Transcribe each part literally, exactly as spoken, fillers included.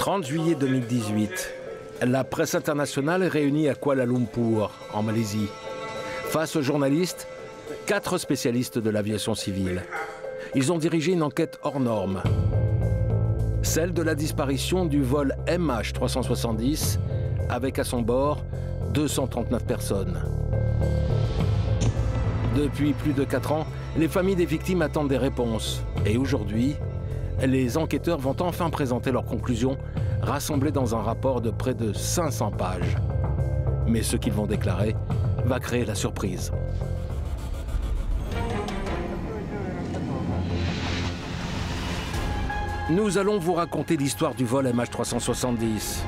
trente juillet deux mille dix-huit, la presse internationale est réunie à Kuala Lumpur, en Malaisie. Face aux journalistes, quatre spécialistes de l'aviation civile. Ils ont dirigé une enquête hors norme. Celle de la disparition du vol M H trois cent soixante-dix, avec à son bord deux cent trente-neuf personnes. Depuis plus de quatre ans, les familles des victimes attendent des réponses. Et aujourd'hui, les enquêteurs vont enfin présenter leurs conclusions, rassemblées dans un rapport de près de cinq cents pages. Mais ce qu'ils vont déclarer va créer la surprise. Nous allons vous raconter l'histoire du vol M H trois cent soixante-dix.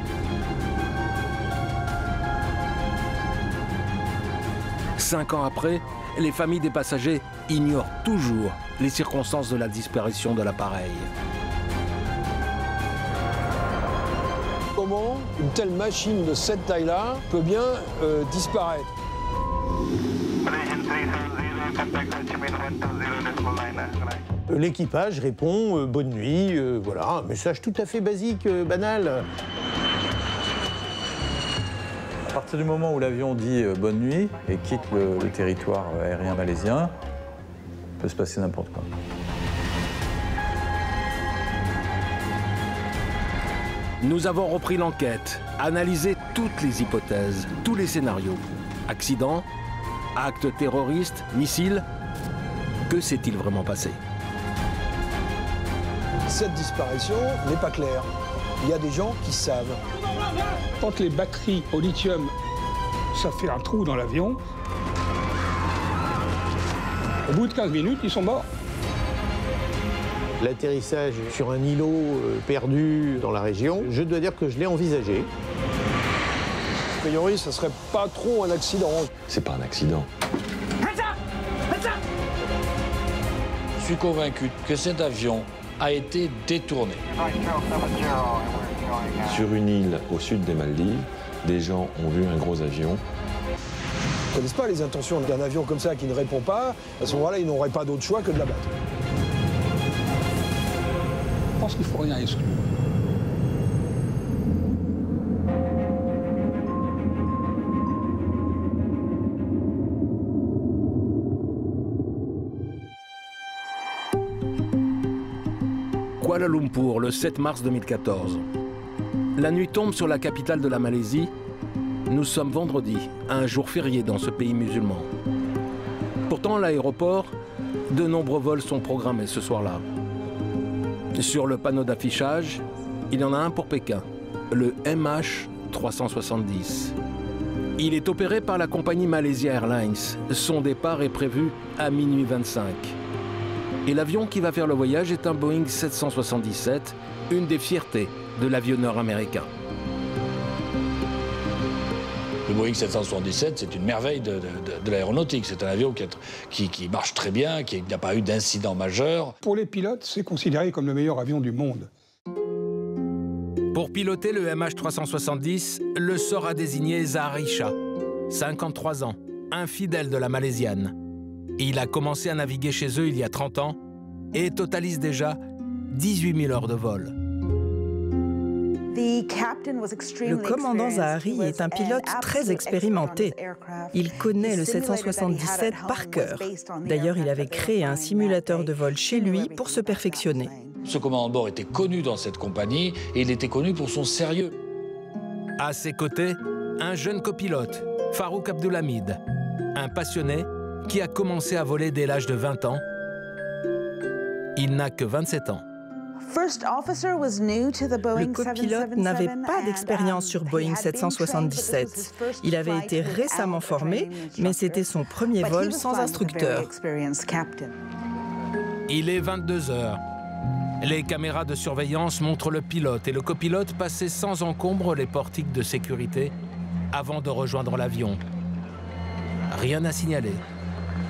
Cinq ans après, les familles des passagers ignorent toujours les circonstances de la disparition de l'appareil. Comment une telle machine de cette taille-là peut bien euh, disparaître? L'équipage répond euh, « bonne nuit euh, », voilà, un message tout à fait basique, euh, banal. À partir du moment où l'avion dit euh, « bonne nuit » et quitte le, le territoire aérien malaisien, il peut se passer n'importe quoi. Nous avons repris l'enquête, analysé toutes les hypothèses, tous les scénarios. Accident, acte terroriste, missile. Que s'est-il vraiment passé? Cette disparition n'est pas claire. Il y a des gens qui savent. Quand les batteries au lithium, ça fait un trou dans l'avion, au bout de quinze minutes, ils sont morts. L'atterrissage sur un îlot euh, perdu dans la région, je dois dire que je l'ai envisagé. A priori, ça serait pas trop un accident. C'est pas un accident. Je suis convaincu que cet avion a été détourné. Sur une île au sud des Maldives, des gens ont vu un gros avion. Ils ne connaissent pas les intentions d'un avion comme ça qui ne répond pas. À ce moment-là, ils n'auraient pas d'autre choix que de l'abattre. Je pense qu'il ne faut rien exclure. Kuala Lumpur, le sept mars deux mille quatorze. La nuit tombe sur la capitale de la Malaisie. Nous sommes vendredi, un jour férié dans ce pays musulman. Pourtant, à l'aéroport, de nombreux vols sont programmés ce soir-là. Sur le panneau d'affichage, il y en a un pour Pékin, le M H trois cent soixante-dix. Il est opéré par la compagnie Malaysia Airlines. Son départ est prévu à minuit vingt-cinq. Et l'avion qui va faire le voyage est un Boeing sept cent soixante-dix-sept, une des fiertés de l'avionneur américain. Le Boeing sept cent soixante-dix-sept, c'est une merveille de, de, de l'aéronautique. C'est un avion qui, est, qui, qui marche très bien, qui n'a pas eu d'incident majeur. Pour les pilotes, c'est considéré comme le meilleur avion du monde. Pour piloter le M H trois cent soixante-dix, le sort a désigné Zahari Shah, cinquante-trois ans, infidèle de la Malaisienne. Il a commencé à naviguer chez eux il y a trente ans et totalise déjà dix-huit mille heures de vol. Le commandant Zahari est un pilote très expérimenté. Il connaît le sept cent soixante-dix-sept par cœur. D'ailleurs, il avait créé un simulateur de vol chez lui pour se perfectionner. Ce commandant de bord était connu dans cette compagnie et il était connu pour son sérieux. À ses côtés, un jeune copilote, Farouk Abdulhamid, un passionné qui a commencé à voler dès l'âge de vingt ans. Il n'a que vingt-sept ans. Le copilote n'avait pas d'expérience sur Boeing sept cent soixante-dix-sept. Il avait été récemment formé, mais c'était son premier vol sans instructeur. Il est vingt-deux heures. Les caméras de surveillance montrent le pilote et le copilote passer sans encombre les portiques de sécurité avant de rejoindre l'avion. Rien à signaler.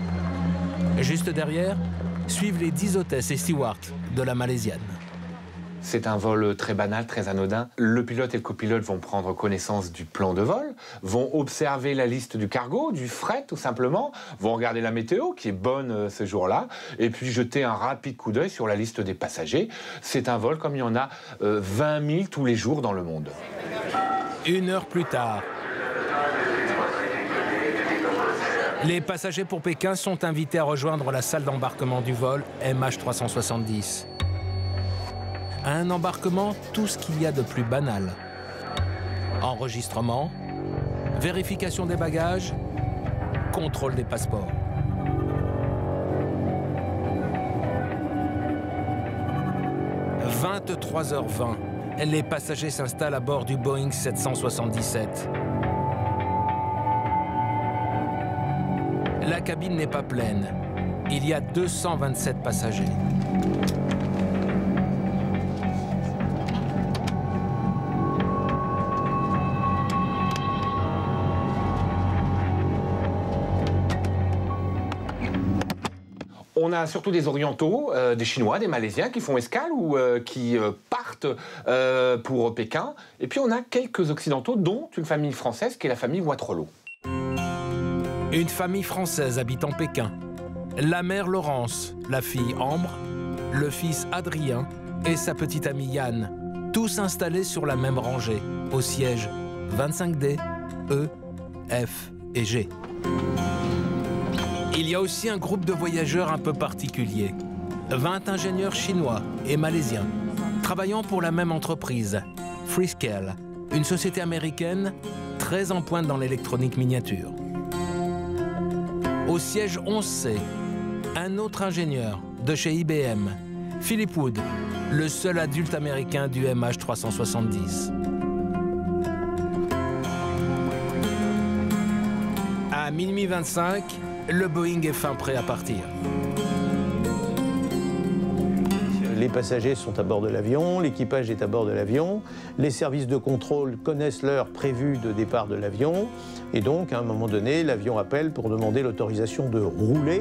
Juste derrière, suivent les dix hôtesses et stewards de la Malaisienne. C'est un vol très banal, très anodin. Le pilote et le copilote vont prendre connaissance du plan de vol, vont observer la liste du cargo, du fret tout simplement, vont regarder la météo qui est bonne ce jour-là, et puis jeter un rapide coup d'œil sur la liste des passagers. C'est un vol comme il y en a euh, vingt mille tous les jours dans le monde. Une heure plus tard, les passagers pour Pékin sont invités à rejoindre la salle d'embarquement du vol M H trois cent soixante-dix. À un embarquement, tout ce qu'il y a de plus banal. Enregistrement, vérification des bagages, contrôle des passeports. vingt-trois heures vingt, les passagers s'installent à bord du Boeing sept cent soixante-dix-sept. La cabine n'est pas pleine. Il y a deux cent vingt-sept passagers. On a surtout des orientaux, euh, des Chinois, des Malaisiens qui font escale ou euh, qui euh, partent euh, pour Pékin. Et puis on a quelques occidentaux, dont une famille française qui est la famille Waterloo. Une famille française habite en Pékin. La mère Laurence, la fille Ambre, le fils Adrien et sa petite amie Yann, tous installés sur la même rangée, au siège vingt-cinq D, E, F et G. Il y a aussi un groupe de voyageurs un peu particulier. vingt ingénieurs chinois et malaisiens, travaillant pour la même entreprise, Freescale, une société américaine très en pointe dans l'électronique miniature. Au siège onze C, un autre ingénieur de chez I B M, Philip Wood, le seul adulte américain du M H trois cent soixante-dix. À minuit vingt-cinq, le Boeing est fin prêt à partir. Les passagers sont à bord de l'avion, l'équipage est à bord de l'avion, les services de contrôle connaissent l'heure prévue de départ de l'avion, et donc à un moment donné, l'avion appelle pour demander l'autorisation de rouler.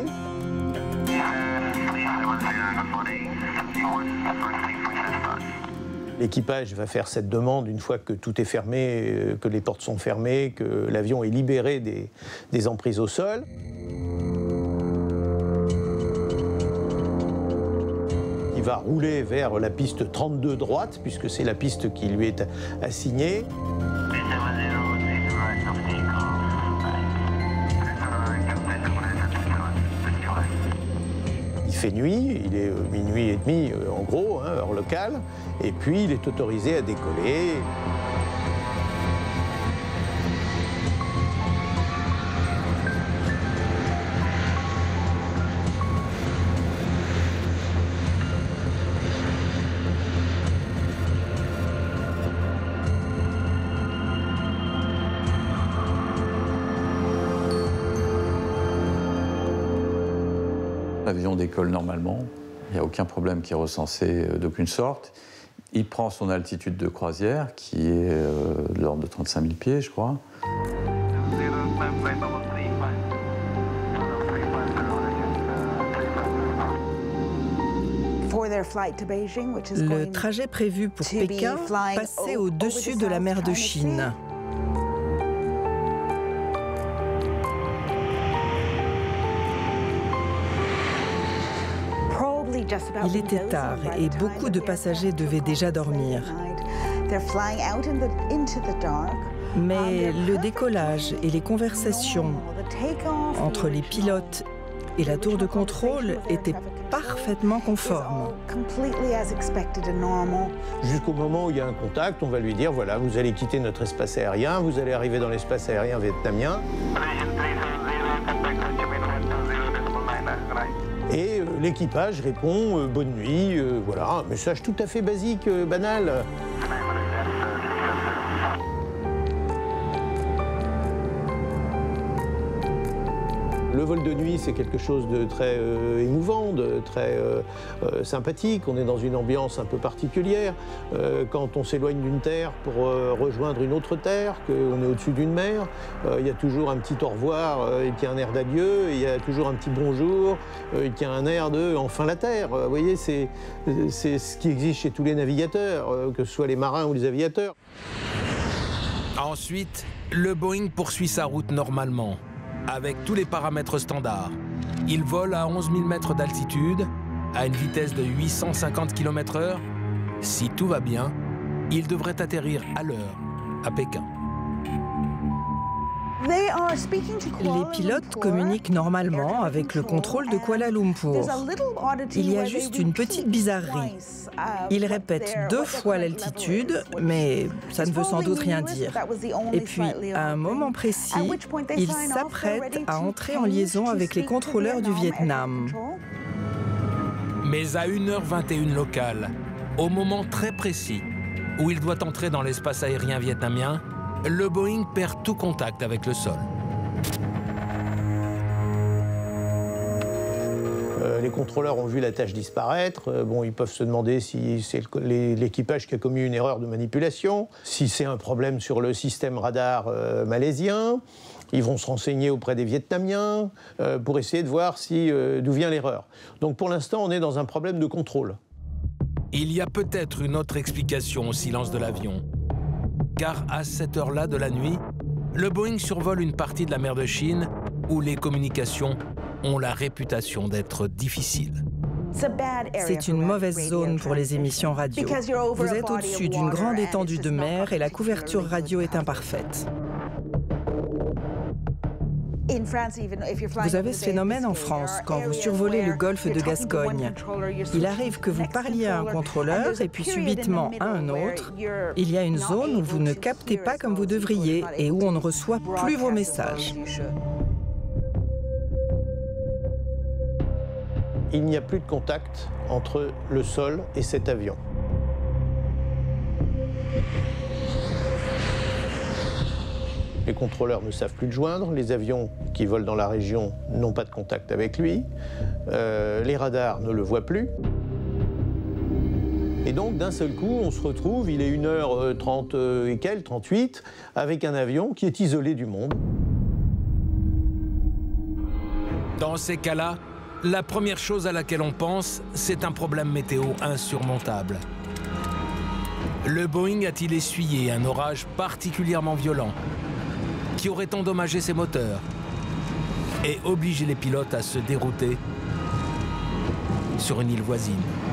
L'équipage va faire cette demande une fois que tout est fermé, que les portes sont fermées, que l'avion est libéré des, des emprises au sol. Il va rouler vers la piste trente-deux droite, puisque c'est la piste qui lui est assignée. Il fait nuit, il est minuit et demi en gros, hein, heure locale, et puis il est autorisé à décoller. L'avion décolle normalement, il n'y a aucun problème qui est recensé d'aucune sorte. Il prend son altitude de croisière, qui est euh, de l'ordre de trente-cinq mille pieds, je crois. Le trajet prévu pour Pékin passait au-dessus de la mer de Chine. Il était tard et beaucoup de passagers devaient déjà dormir. Mais le décollage et les conversations entre les pilotes et la tour de contrôle étaient parfaitement conformes. Jusqu'au moment où il y a un contact, on va lui dire, voilà, vous allez quitter notre espace aérien, vous allez arriver dans l'espace aérien vietnamien. Et euh, l'équipage répond euh, bonne nuit, euh, voilà, un message tout à fait basique, euh, banal. Le vol de nuit, c'est quelque chose de très euh, émouvant, de très euh, euh, sympathique. On est dans une ambiance un peu particulière. Euh, quand on s'éloigne d'une terre pour euh, rejoindre une autre terre, qu'on est au-dessus d'une mer, euh, il y a toujours un petit au revoir euh, qui a un air d'adieu, il y a toujours un petit bonjour euh, qui a un air de enfin la terre. Vous voyez, c'est ce qui existe chez tous les navigateurs, euh, que ce soit les marins ou les aviateurs. Ensuite, le Boeing poursuit sa route normalement, avec tous les paramètres standards. Il vole à onze mille mètres d'altitude, à une vitesse de huit cent cinquante kilomètres heure. Si tout va bien, il devrait atterrir à l'heure à Pékin. Les pilotes communiquent normalement avec le contrôle de Kuala Lumpur. Il y a juste une petite bizarrerie. Ils répètent deux fois l'altitude, mais ça ne veut sans doute rien dire. Et puis, à un moment précis, ils s'apprêtent à entrer en liaison avec les contrôleurs du Vietnam. Mais à une heure vingt et une locale, au moment très précis où il doit entrer dans l'espace aérien vietnamien, le Boeing perd tout contact avec le sol. Euh, les contrôleurs ont vu la tâche disparaître. Euh, bon, ils peuvent se demander si c'est l'équipage qui a commis une erreur de manipulation, si c'est un problème sur le système radar euh, malaisien. Ils vont se renseigner auprès des Vietnamiens euh, pour essayer de voir si, euh, d'où vient l'erreur. Donc pour l'instant, on est dans un problème de contrôle. Il y a peut-être une autre explication au silence de l'avion. Car à cette heure-là de la nuit, le Boeing survole une partie de la mer de Chine où les communications ont la réputation d'être difficiles. C'est une mauvaise zone pour les émissions radio. Vous êtes au-dessus d'une grande étendue de mer et la couverture radio est imparfaite. Vous avez ce phénomène en France, quand vous survolez le golfe de Gascogne. Il arrive que vous parliez à un contrôleur et puis subitement à un autre. Il y a une zone où vous ne captez pas comme vous devriez et où on ne reçoit plus vos messages. Il n'y a plus de contact entre le sol et cet avion. Les contrôleurs ne savent plus le joindre, les avions qui volent dans la région n'ont pas de contact avec lui, euh, les radars ne le voient plus. Et donc d'un seul coup, on se retrouve, il est une heure trente et quelques, trente-huit, avec un avion qui est isolé du monde. Dans ces cas-là, la première chose à laquelle on pense, c'est un problème météo insurmontable. Le Boeing a-t-il essuyé un orage particulièrement violent qui aurait endommagé ses moteurs et obligé les pilotes à se dérouter sur une île voisine?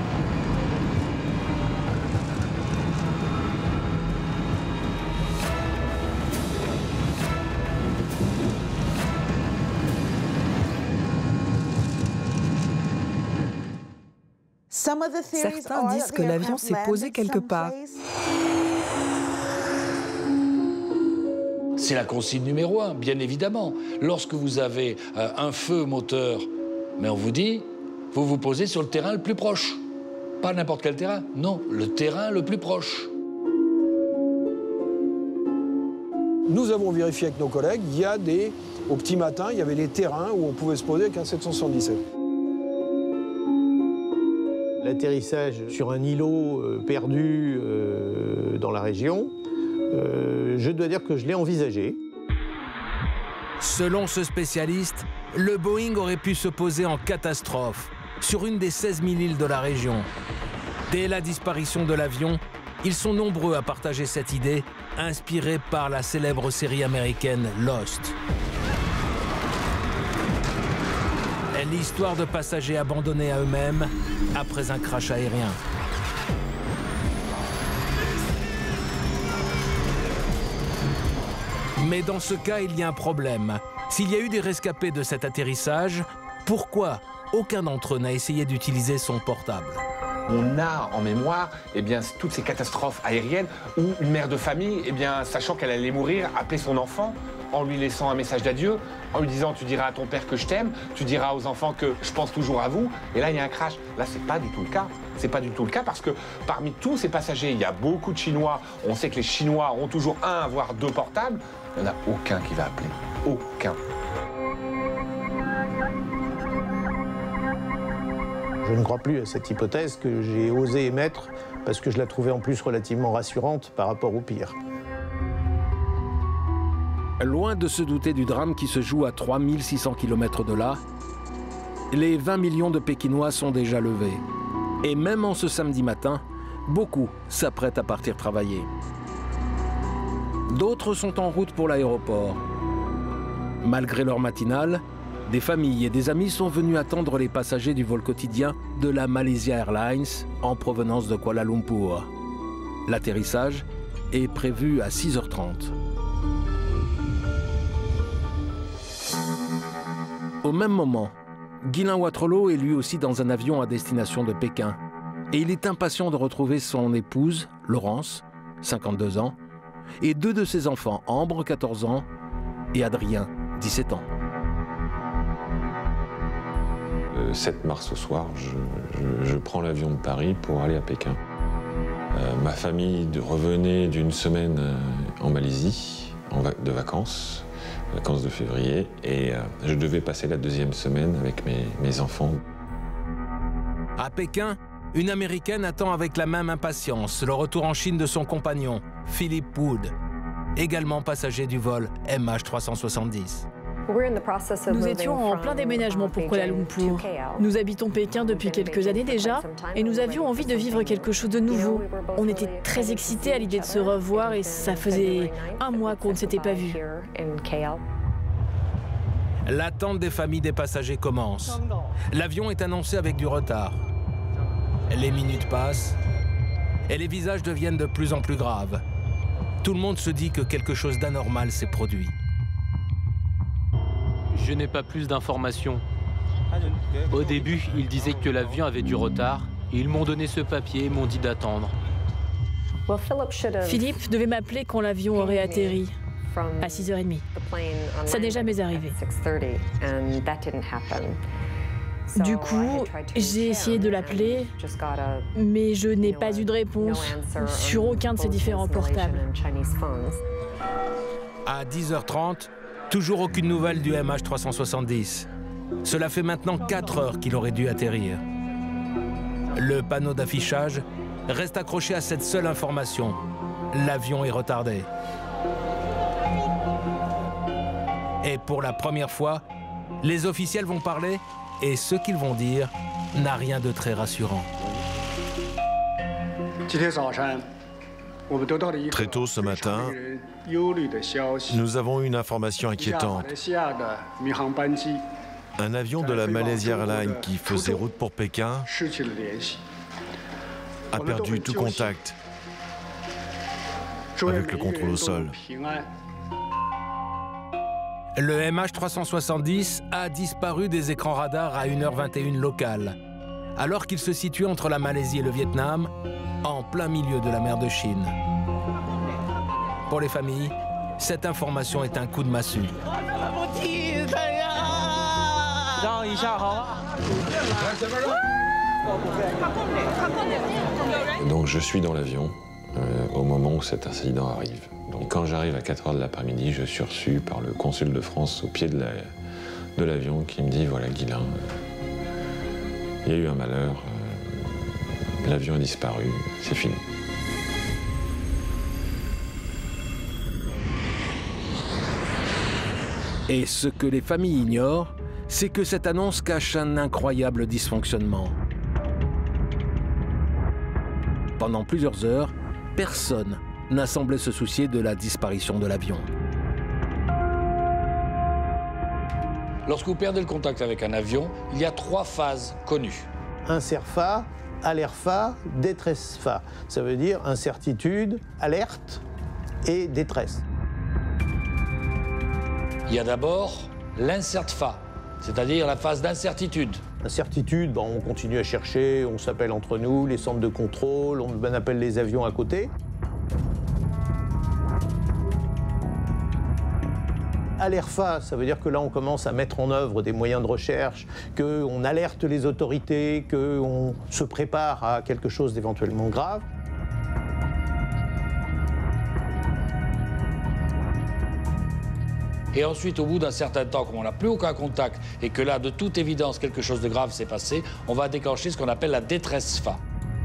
Certains disent que l'avion s'est posé quelque part. C'est la consigne numéro un, bien évidemment. Lorsque vous avez euh, un feu moteur, mais on vous dit, vous vous posez sur le terrain le plus proche. Pas n'importe quel terrain, non, le terrain le plus proche. Nous avons vérifié avec nos collègues, il y a des, au petit matin, il y avait des terrains où on pouvait se poser avec un sept cent soixante-dix-sept. L'atterrissage sur un îlot euh, perdu euh, dans la région, euh, je dois dire que je l'ai envisagé. Selon ce spécialiste, le Boeing aurait pu se poser en catastrophe sur une des seize mille îles de la région. Dès la disparition de l'avion, ils sont nombreux à partager cette idée, inspirée par la célèbre série américaine Lost. L'histoire de passagers abandonnés à eux-mêmes après un crash aérien. Mais dans ce cas, il y a un problème. S'il y a eu des rescapés de cet atterrissage, pourquoi aucun d'entre eux n'a essayé d'utiliser son portable? On a en mémoire eh bien, toutes ces catastrophes aériennes où une mère de famille, eh bien, sachant qu'elle allait mourir, appelait son enfant en lui laissant un message d'adieu, en lui disant « tu diras à ton père que je t'aime, tu diras aux enfants que je pense toujours à vous ». Et là, il y a un crash. Là, c'est pas du tout le cas. C'est pas du tout le cas parce que parmi tous ces passagers, il y a beaucoup de Chinois. On sait que les Chinois ont toujours un, voire deux portables. Il n'y en a aucun qui va appeler. Aucun. Je ne crois plus à cette hypothèse que j'ai osé émettre parce que je la trouvais en plus relativement rassurante par rapport au pire. Loin de se douter du drame qui se joue à trois mille six cents kilomètres de là, les vingt millions de Pékinois sont déjà levés. Et même en ce samedi matin, beaucoup s'apprêtent à partir travailler. D'autres sont en route pour l'aéroport. Malgré leur matinale, des familles et des amis sont venus attendre les passagers du vol quotidien de la Malaysia Airlines en provenance de Kuala Lumpur. L'atterrissage est prévu à six heures trente. Au même moment, Guylain Watrelot est lui aussi dans un avion à destination de Pékin. Et il est impatient de retrouver son épouse, Laurence, cinquante-deux ans, et deux de ses enfants, Ambre, quatorze ans, et Adrien, dix-sept ans. Le sept mars au soir, je, je, je prends l'avion de Paris pour aller à Pékin. Euh, ma famille de, revenait d'une semaine euh, en Malaisie, en va de vacances, vacances de février, et euh, je devais passer la deuxième semaine avec mes, mes enfants. À Pékin, une Américaine attend avec la même impatience le retour en Chine de son compagnon, Philip Wood, également passager du vol M H trois cent soixante-dix. Nous étions en plein déménagement pour Kuala Lumpur. Nous habitons Pékin depuis quelques années déjà et nous avions envie de vivre quelque chose de nouveau. On était très excités à l'idée de se revoir et ça faisait un mois qu'on ne s'était pas vus. L'attente des familles des passagers commence. L'avion est annoncé avec du retard. Les minutes passent et les visages deviennent de plus en plus graves. Tout le monde se dit que quelque chose d'anormal s'est produit. Je n'ai pas plus d'informations. Au début, ils disaient que l'avion avait du retard. Et ils m'ont donné ce papier et m'ont dit d'attendre. Philippe devait m'appeler quand l'avion aurait atterri, à six heures trente. Ça n'est jamais arrivé. Du coup, j'ai essayé de l'appeler, mais je n'ai pas eu de réponse sur aucun de ces différents portables. À dix heures trente, toujours aucune nouvelle du M H trois cent soixante-dix. Cela fait maintenant quatre heures qu'il aurait dû atterrir. Le panneau d'affichage reste accroché à cette seule information. L'avion est retardé. Et pour la première fois, les officiels vont parler et ce qu'ils vont dire n'a rien de très rassurant. Très tôt ce matin, nous avons eu une information inquiétante. Un avion de la Malaysia Airlines qui faisait route pour Pékin a perdu tout contact avec le contrôle au sol. Le M H trois cent soixante-dix a disparu des écrans radars à une heure vingt et une locale, alors qu'il se situe entre la Malaisie et le Vietnam, en plein milieu de la mer de Chine. Pour les familles, cette information est un coup de massue. Donc je suis dans l'avion euh, au moment où cet incident arrive. Donc quand j'arrive à quatre heures de l'après-midi, je suis reçu par le consul de France au pied de l'avion la, de qui me dit « Voilà Guylain, euh, il y a eu un malheur, euh, l'avion a disparu, c'est fini ». Et ce que les familles ignorent, c'est que cette annonce cache un incroyable dysfonctionnement. Pendant plusieurs heures, personne n'a semblé se soucier de la disparition de l'avion. Lorsque vous perdez le contact avec un avion, il y a trois phases connues. Incerfa, alerfa, détresse-fa. Ça veut dire incertitude, alerte et détresse. Il y a d'abord l'incertfa, c'est-à-dire la phase d'incertitude. Incertitude, bon, on continue à chercher, on s'appelle entre nous, les centres de contrôle, on appelle les avions à côté. Alerfa, ça veut dire que là, on commence à mettre en œuvre des moyens de recherche, qu'on alerte les autorités, qu'on se prépare à quelque chose d'éventuellement grave. Et ensuite, au bout d'un certain temps, comme on n'a plus aucun contact et que là, de toute évidence, quelque chose de grave s'est passé, on va déclencher ce qu'on appelle la détresse F A.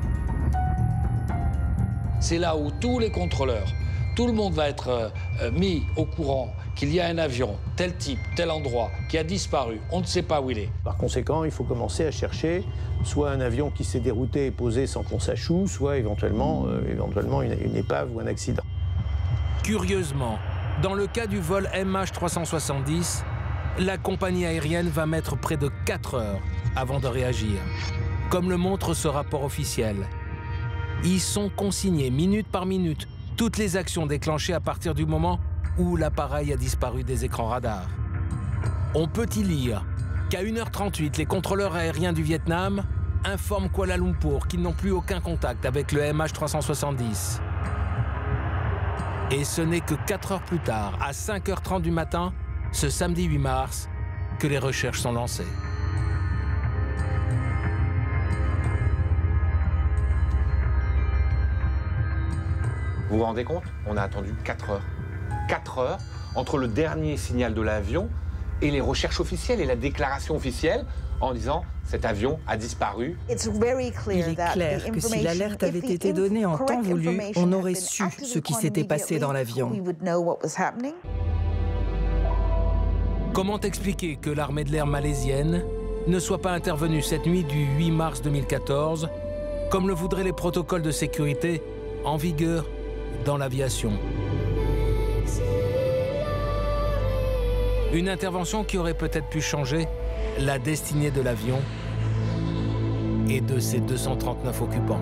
C'est là où tous les contrôleurs, tout le monde va être euh, mis au courant qu'il y a un avion, tel type, tel endroit, qui a disparu, on ne sait pas où il est. Par conséquent, il faut commencer à chercher soit un avion qui s'est dérouté et posé sans qu'on sache où, soit éventuellement, euh, éventuellement une, une épave ou un accident. Curieusement, dans le cas du vol M H trois cent soixante-dix, la compagnie aérienne va mettre près de quatre heures avant de réagir, comme le montre ce rapport officiel. Ils sont consignés minute par minute, toutes les actions déclenchées à partir du moment où l'appareil a disparu des écrans radars. On peut y lire qu'à une heure trente-huit, les contrôleurs aériens du Vietnam informent Kuala Lumpur qu'ils n'ont plus aucun contact avec le M H trois cent soixante-dix. Et ce n'est que quatre heures plus tard, à cinq heures trente du matin, ce samedi huit mars, que les recherches sont lancées. Vous vous rendez compte? On a attendu quatre heures. quatre heures entre le dernier signal de l'avion et les recherches officielles et la déclaration officielle en disant cet avion a disparu. Il est clair que si l'alerte avait été donnée en temps voulu, on aurait su ce qui s'était passé dans l'avion. Comment expliquer que l'armée de l'air malaisienne ne soit pas intervenue cette nuit du huit mars deux mille quatorze, comme le voudraient les protocoles de sécurité en vigueur dans l'aviation? Une intervention qui aurait peut-être pu changer la destinée de l'avion et de ses deux cent trente-neuf occupants.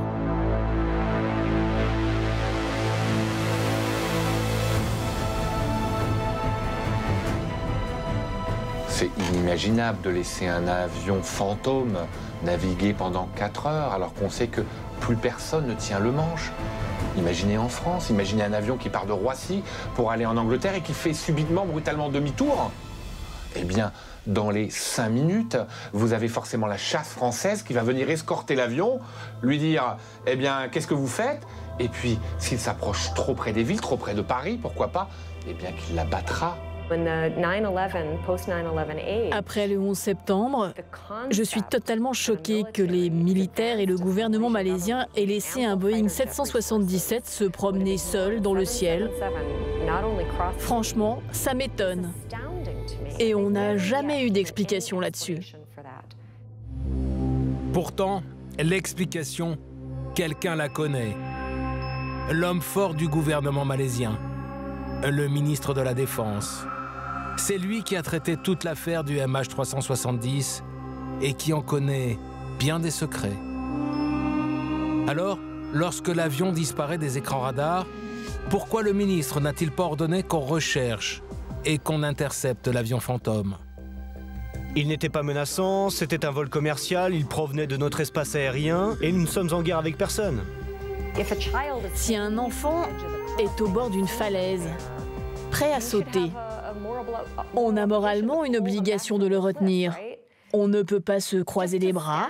C'est inimaginable de laisser un avion fantôme naviguer pendant quatre heures alors qu'on sait que plus personne ne tient le manche. Imaginez en France, imaginez un avion qui part de Roissy pour aller en Angleterre et qui fait subitement, brutalement demi-tour. Eh bien, dans les cinq minutes, vous avez forcément la chasse française qui va venir escorter l'avion, lui dire « Eh bien, qu'est-ce que vous faites ?» Et puis, s'il s'approche trop près des villes, trop près de Paris, pourquoi pas, eh bien qu'il l'abattra. Après le onze septembre, je suis totalement choquée que les militaires et le gouvernement malaisien aient laissé un Boeing sept cent soixante-dix-sept se promener seul dans le ciel. Franchement, ça m'étonne. Et on n'a jamais eu d'explication là-dessus. Pourtant, l'explication, quelqu'un la connaît. L'homme fort du gouvernement malaisien, le ministre de la Défense. C'est lui qui a traité toute l'affaire du M H trois cent soixante-dix et qui en connaît bien des secrets. Alors, lorsque l'avion disparaît des écrans radars, pourquoi le ministre n'a-t-il pas ordonné qu'on recherche et qu'on intercepte l'avion fantôme? Il n'était pas menaçant, c'était un vol commercial, il provenait de notre espace aérien et nous ne sommes en guerre avec personne. Si un enfant est au bord d'une falaise, prêt à sauter, on a moralement une obligation de le retenir. On ne peut pas se croiser les bras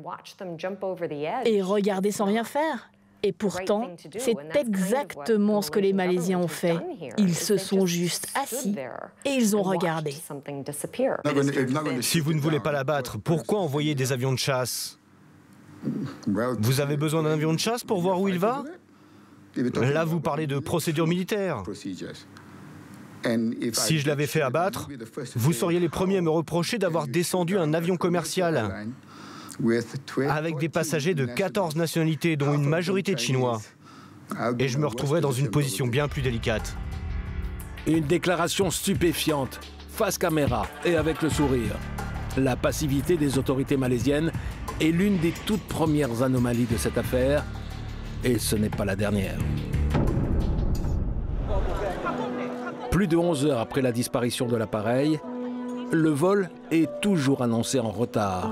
et regarder sans rien faire. Et pourtant, c'est exactement ce que les Malaisiens ont fait. Ils se sont juste assis et ils ont regardé. Si vous ne voulez pas l'abattre, pourquoi envoyer des avions de chasse? Vous avez besoin d'un avion de chasse pour voir où il va? Là, vous parlez de procédure militaire. Si je l'avais fait abattre, vous seriez les premiers à me reprocher d'avoir descendu un avion commercial avec des passagers de quatorze nationalités, dont une majorité de Chinois. Et je me retrouverais dans une position bien plus délicate. Une déclaration stupéfiante, face caméra et avec le sourire. La passivité des autorités malaisiennes est l'une des toutes premières anomalies de cette affaire, et ce n'est pas la dernière. Plus de onze heures après la disparition de l'appareil, le vol est toujours annoncé en retard.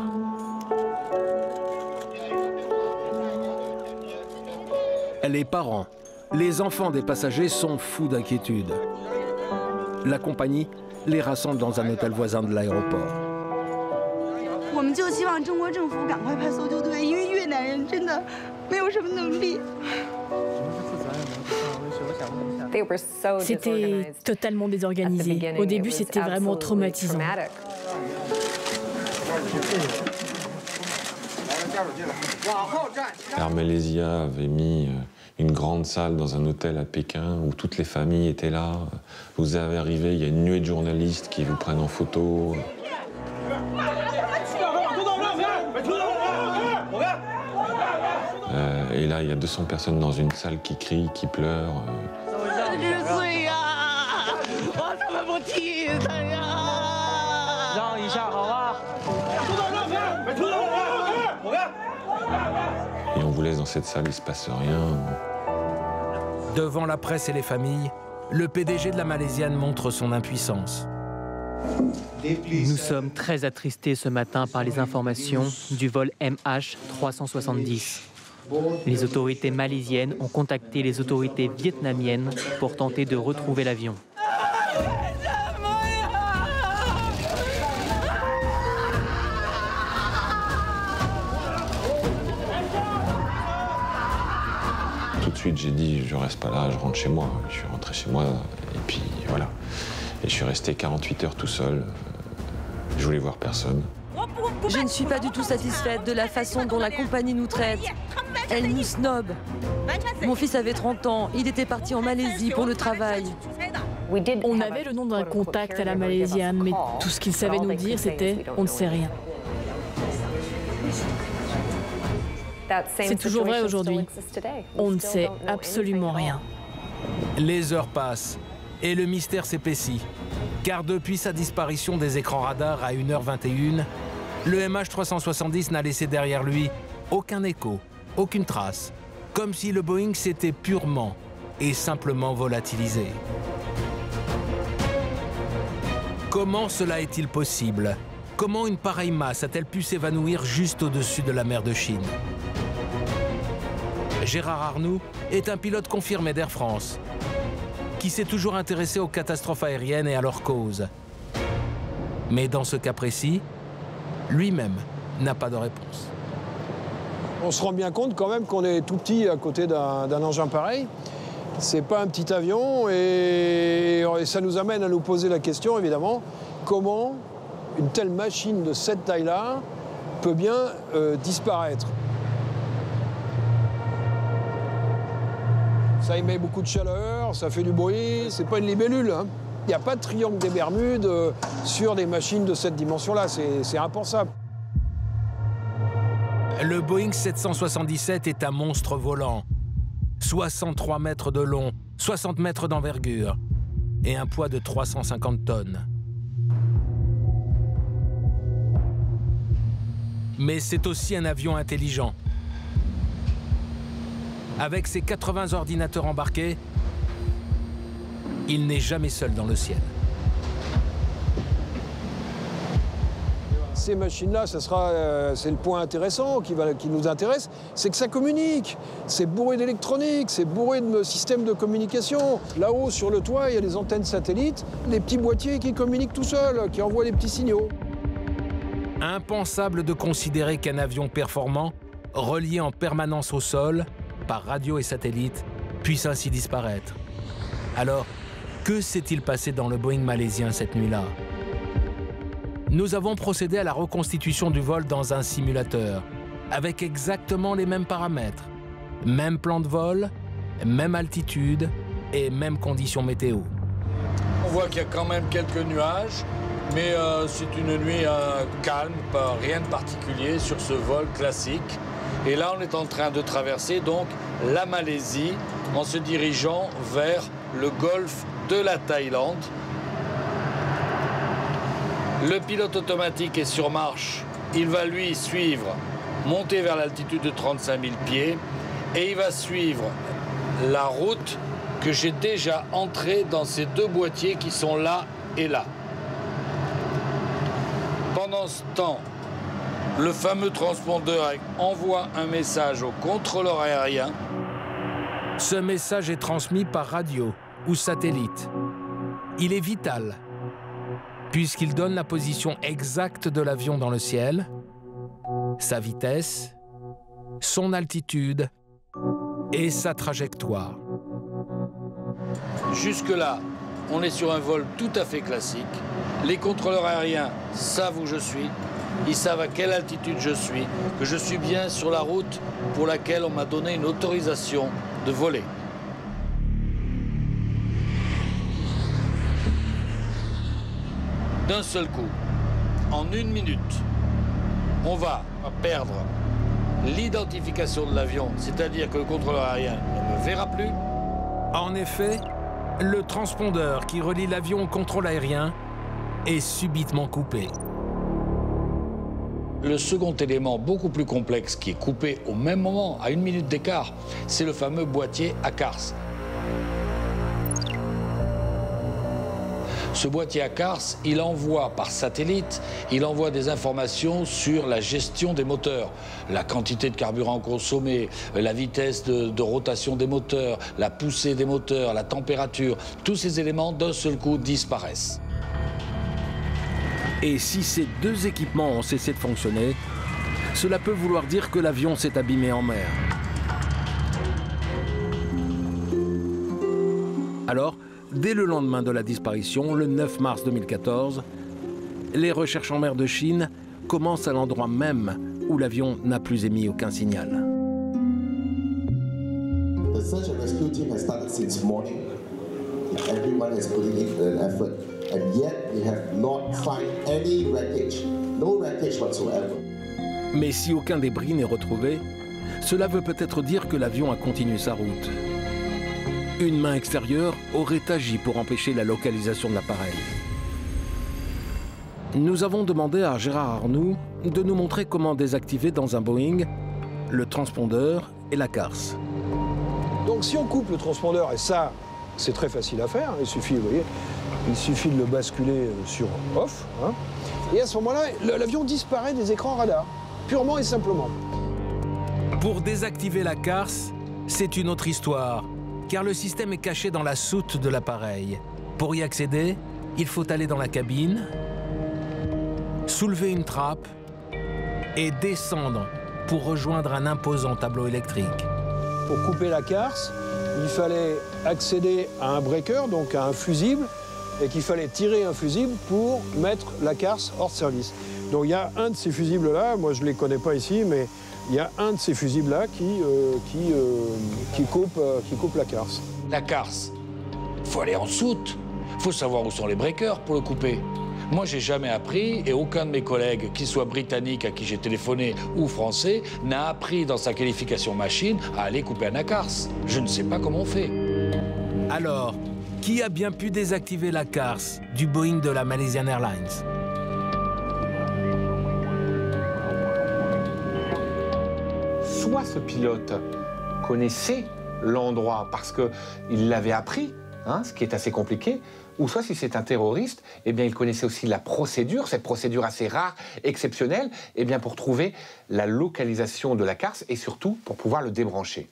Les parents, les enfants des passagers sont fous d'inquiétude. La compagnie les rassemble dans un hôtel voisin de l'aéroport. C'était totalement désorganisé. Au début, c'était vraiment traumatisant. Air Malaysia avait mis une grande salle dans un hôtel à Pékin où toutes les familles étaient là. Vous avez arrivé, il y a une nuée de journalistes qui vous prennent en photo. Euh, et là, il y a deux cents personnes dans une salle qui crient, qui pleurent. Et on vous laisse dans cette salle, il ne se passe rien. Devant la presse et les familles, le P D G de la Malaisiane montre son impuissance. Nous sommes très attristés ce matin par les informations du vol M H trois cent soixante-dix. Les autorités malaisiennes ont contacté les autorités vietnamiennes pour tenter de retrouver l'avion. Tout de suite, j'ai dit, je reste pas là, je rentre chez moi. Je suis rentré chez moi, et puis voilà. Et je suis resté quarante-huit heures tout seul. Je voulais voir personne. Je ne suis pas du tout satisfaite de la façon dont la compagnie nous traite. Elle nous snob. Mon fils avait trente ans, il était parti en Malaisie pour le travail. On avait le nom d'un contact à la Malaisiane, mais tout ce qu'il savait nous dire, c'était « on ne sait rien ». C'est toujours vrai aujourd'hui. On ne sait absolument rien. Les heures passent et le mystère s'épaissit. Car depuis sa disparition des écrans radars à une heure vingt et une, le M H trois cent soixante-dix n'a laissé derrière lui aucun écho, aucune trace, comme si le Boeing s'était purement et simplement volatilisé. Comment cela est-il possible? Comment une pareille masse a-t-elle pu s'évanouir juste au-dessus de la mer de Chine? Gérard Arnoux est un pilote confirmé d'Air France, qui s'est toujours intéressé aux catastrophes aériennes et à leurs causes. Mais dans ce cas précis, lui-même n'a pas de réponse. On se rend bien compte quand même qu'on est tout petit à côté d'un engin pareil. C'est pas un petit avion et, et ça nous amène à nous poser la question, évidemment, comment une telle machine de cette taille-là peut bien euh, disparaître. Ça émet beaucoup de chaleur, ça fait du bruit, c'est pas une libellule. Hein. Il n'y a pas de triangle des Bermudes euh, sur des machines de cette dimension-là, c'est impensable. Le Boeing sept cent soixante-dix-sept est un monstre volant. soixante-trois mètres de long, soixante mètres d'envergure et un poids de trois cent cinquante tonnes. Mais c'est aussi un avion intelligent. Avec ses quatre-vingts ordinateurs embarqués, il n'est jamais seul dans le ciel. Ces machines-là, euh, c'est le point intéressant qui, va, qui nous intéresse, c'est que ça communique. C'est bourré d'électronique, c'est bourré de systèmes de communication. Là-haut, sur le toit, il y a des antennes satellites, des petits boîtiers qui communiquent tout seuls, qui envoient des petits signaux. Impensable de considérer qu'un avion performant, relié en permanence au sol, par radio et satellite, puisse ainsi disparaître. Alors, que s'est-il passé dans le Boeing malaisien cette nuit-là? Nous avons procédé à la reconstitution du vol dans un simulateur, avec exactement les mêmes paramètres. Même plan de vol, même altitude et mêmes conditions météo. On voit qu'il y a quand même quelques nuages, mais euh, c'est une nuit euh, calme, pas rien de particulier sur ce vol classique. Et là, on est en train de traverser donc la Malaisie en se dirigeant vers le golfe de la Thaïlande. Le pilote automatique est sur marche. Il va lui suivre, monter vers l'altitude de trente-cinq mille pieds et il va suivre la route que j'ai déjà entrée dans ces deux boîtiers qui sont là et là. Pendant ce temps, le fameux transpondeur envoie un message au contrôleur aérien. Ce message est transmis par radio ou satellite. Il est vital, puisqu'il donne la position exacte de l'avion dans le ciel, sa vitesse, son altitude et sa trajectoire. Jusque-là, on est sur un vol tout à fait classique. Les contrôleurs aériens savent où je suis. Ils savent à quelle altitude je suis, que je suis bien sur la route pour laquelle on m'a donné une autorisation de voler. D'un seul coup, en une minute, on va perdre l'identification de l'avion, c'est-à-dire que le contrôleur aérien ne me verra plus. En effet, le transpondeur qui relie l'avion au contrôle aérien est subitement coupé. Le second élément beaucoup plus complexe qui est coupé au même moment, à une minute d'écart, c'est le fameux boîtier A C A R S. Ce boîtier A C A R S, il envoie par satellite, il envoie des informations sur la gestion des moteurs, la quantité de carburant consommé, la vitesse de, de rotation des moteurs, la poussée des moteurs, la température. Tous ces éléments d'un seul coup disparaissent. Et si ces deux équipements ont cessé de fonctionner, cela peut vouloir dire que l'avion s'est abîmé en mer. Alors, dès le lendemain de la disparition, le neuf mars deux mille quatorze, les recherches en mer de Chine commencent à l'endroit même où l'avion n'a plus émis aucun signal. The search and rescue team has started since morning. Everyone is putting in an effort, and yet we have not found any wreckage, no wreckage whatsoever. Mais si aucun débris n'est retrouvé, cela veut peut-être dire que l'avion a continué sa route. Une main extérieure aurait agi pour empêcher la localisation de l'appareil. Nous avons demandé à Gérard Arnoux de nous montrer comment désactiver dans un Boeing le transpondeur et la C A R S. Donc si on coupe le transpondeur, et ça, c'est très facile à faire, il suffit, vous voyez, il suffit de le basculer sur off, hein, et à ce moment-là, l'avion disparaît des écrans radars, purement et simplement. Pour désactiver la C A R S, c'est une autre histoire, car le système est caché dans la soute de l'appareil. Pour y accéder, il faut aller dans la cabine, soulever une trappe et descendre pour rejoindre un imposant tableau électrique. Pour couper la C A R S, il fallait accéder à un breaker, donc à un fusible, et qu'il fallait tirer un fusible pour mettre la C A R S hors service. Donc il y a un de ces fusibles-là, moi je ne les connais pas ici, mais il y a un de ces fusibles-là qui, euh, qui, euh, qui, coupe, euh, qui coupe la C A R S. La C A R S, il faut aller en soute, il faut savoir où sont les breakers pour le couper. Moi, j'ai jamais appris, et aucun de mes collègues, qu'ils soient britanniques à qui j'ai téléphoné ou français, n'a appris dans sa qualification machine à aller couper un A C A R S. Je ne sais pas comment on fait. Alors, qui a bien pu désactiver la C A R S du Boeing de la Malaysian Airlines? Soit ce pilote connaissait l'endroit parce qu'il l'avait appris, hein, ce qui est assez compliqué, ou soit si c'est un terroriste, eh bien il connaissait aussi la procédure, cette procédure assez rare, exceptionnelle, eh bien pour trouver la localisation de la C A R S et surtout pour pouvoir le débrancher.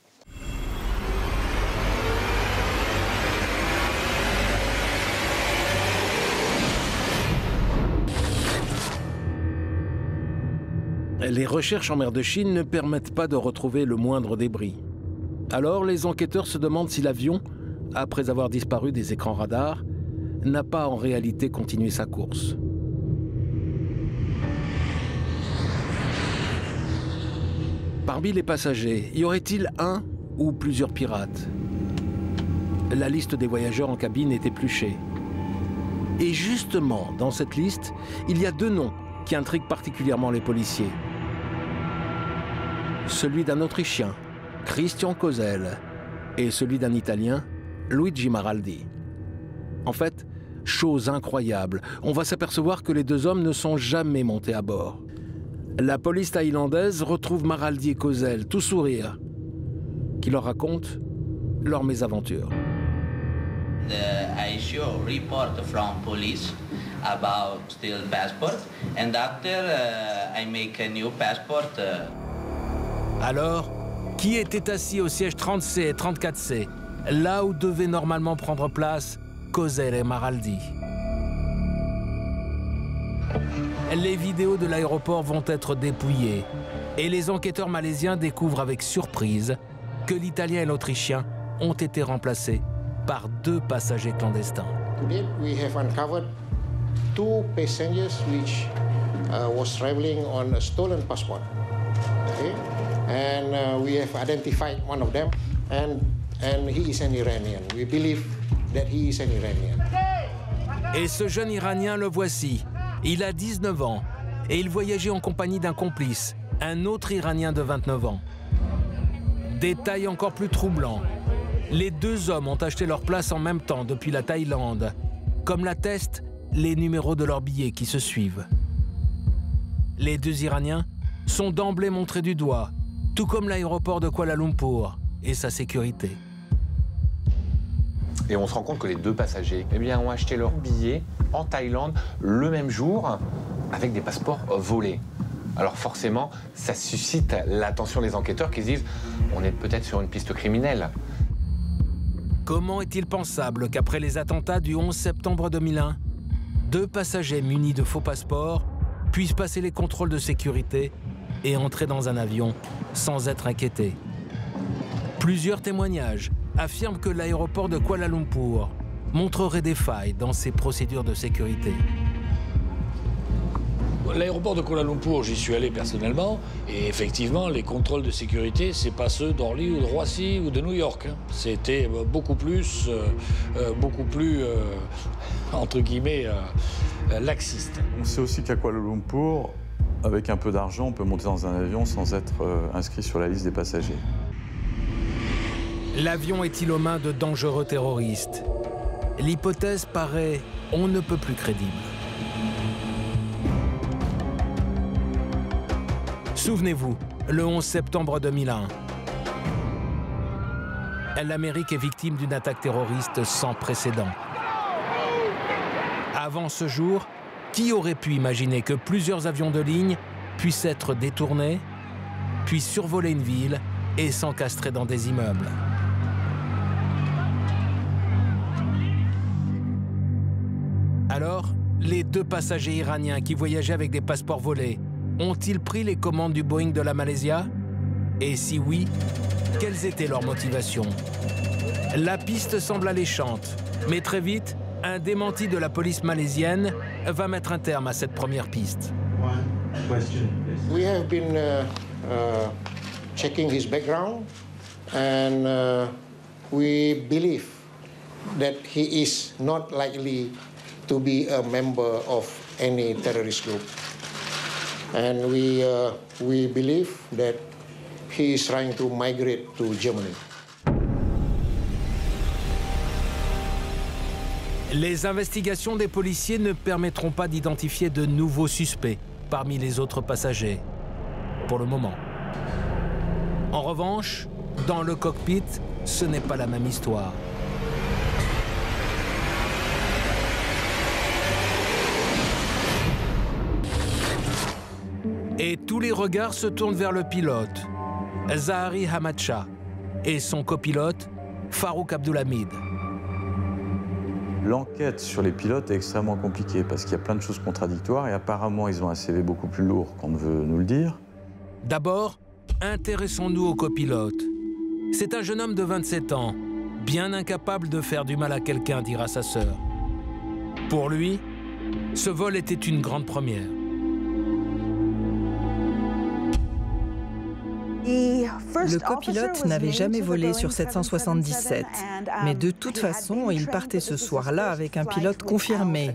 Les recherches en mer de Chine ne permettent pas de retrouver le moindre débris. Alors les enquêteurs se demandent si l'avion, après avoir disparu des écrans radars, n'a pas en réalité continué sa course. Parmi les passagers, y aurait-il un ou plusieurs pirates? La liste des voyageurs en cabine est épluchée. Et justement, dans cette liste, il y a deux noms qui intriguent particulièrement les policiers. Celui d'un Autrichien, Christian Kozel, et celui d'un Italien, Luigi Maraldi. En fait, chose incroyable, on va s'apercevoir que les deux hommes ne sont jamais montés à bord. La police thaïlandaise retrouve Maraldi et Kozel, tout sourire, qui leur racontent leur mésaventure. I issue a report from police about still passport, and after uh, I make a new passport. Uh... Alors, qui était assis au siège trente C et trente-quatre C, là où devaient normalement prendre place Kozel et Maraldi? Les vidéos de l'aéroport vont être dépouillées et les enquêteurs malaisiens découvrent avec surprise que l'Italien et l'Autrichien ont été remplacés par deux passagers clandestins. Today we have uncovered two passengers which uh, was traveling on a stolen passport. Okay? And uh, we have identified one of them, and and he is an Iranian. We believe that he is an Iranian. Et ce jeune Iranien, le voici. Il a dix-neuf ans et il voyageait en compagnie d'un complice, un autre Iranien de vingt-neuf ans. Détail encore plus troublant, les deux hommes ont acheté leur place en même temps depuis la Thaïlande, comme l'attestent les numéros de leurs billets qui se suivent. Les deux Iraniens sont d'emblée montrés du doigt, tout comme l'aéroport de Kuala Lumpur et sa sécurité. Et on se rend compte que les deux passagers eh bien, ont acheté leur billet en Thaïlande le même jour avec des passeports volés. Alors forcément, ça suscite l'attention des enquêteurs qui se disent « on est peut-être sur une piste criminelle ». Comment est-il pensable qu'après les attentats du onze septembre deux mille un, deux passagers munis de faux passeports puissent passer les contrôles de sécurité et entrer dans un avion sans être inquiétés? Plusieurs témoignages affirment que l'aéroport de Kuala Lumpur montrerait des failles dans ses procédures de sécurité. L'aéroport de Kuala Lumpur, j'y suis allé personnellement, et effectivement, les contrôles de sécurité, c'est pas ceux d'Orly ou de Roissy ou de New York. Hein. C'était beaucoup plus, euh, euh, beaucoup plus, euh, entre guillemets, euh, laxiste. On sait aussi qu'à Kuala Lumpur, avec un peu d'argent, on peut monter dans un avion sans être euh, inscrit sur la liste des passagers. L'avion est-il aux mains de dangereux terroristes? L'hypothèse paraît on ne peut plus crédible. Souvenez-vous, le onze septembre deux mille un, l'Amérique est victime d'une attaque terroriste sans précédent. Avant ce jour, qui aurait pu imaginer que plusieurs avions de ligne puissent être détournés, puis survoler une ville et s'encastrer dans des immeubles? Alors, les deux passagers iraniens qui voyageaient avec des passeports volés ont-ils pris les commandes du Boeing de la Malaysia? Et si oui, quelles étaient leurs motivations? La piste semble alléchante, mais très vite, un démenti de la police malaisienne va mettre un terme à cette première piste. We have been uh, uh, checking his background, and uh, we believe that he is not likely to be a member of any terrorist group. And we, uh, we believe that he is trying to migrate to Germany. Les investigations des policiers ne permettront pas d'identifier de nouveaux suspects parmi les autres passagers, pour le moment. En revanche, dans le cockpit, ce n'est pas la même histoire. Et tous les regards se tournent vers le pilote, Zahari Ahmad Shah, et son copilote, Farouk Abdulhamid. L'enquête sur les pilotes est extrêmement compliquée parce qu'il y a plein de choses contradictoires et apparemment ils ont un C V beaucoup plus lourd qu'on ne veut nous le dire. D'abord, intéressons-nous au copilote. C'est un jeune homme de vingt-sept ans, bien incapable de faire du mal à quelqu'un, dira sa sœur. Pour lui, ce vol était une grande première. Le copilote n'avait jamais volé sur sept cent soixante-dix-sept, mais de toute façon, il partait ce soir-là avec un pilote confirmé.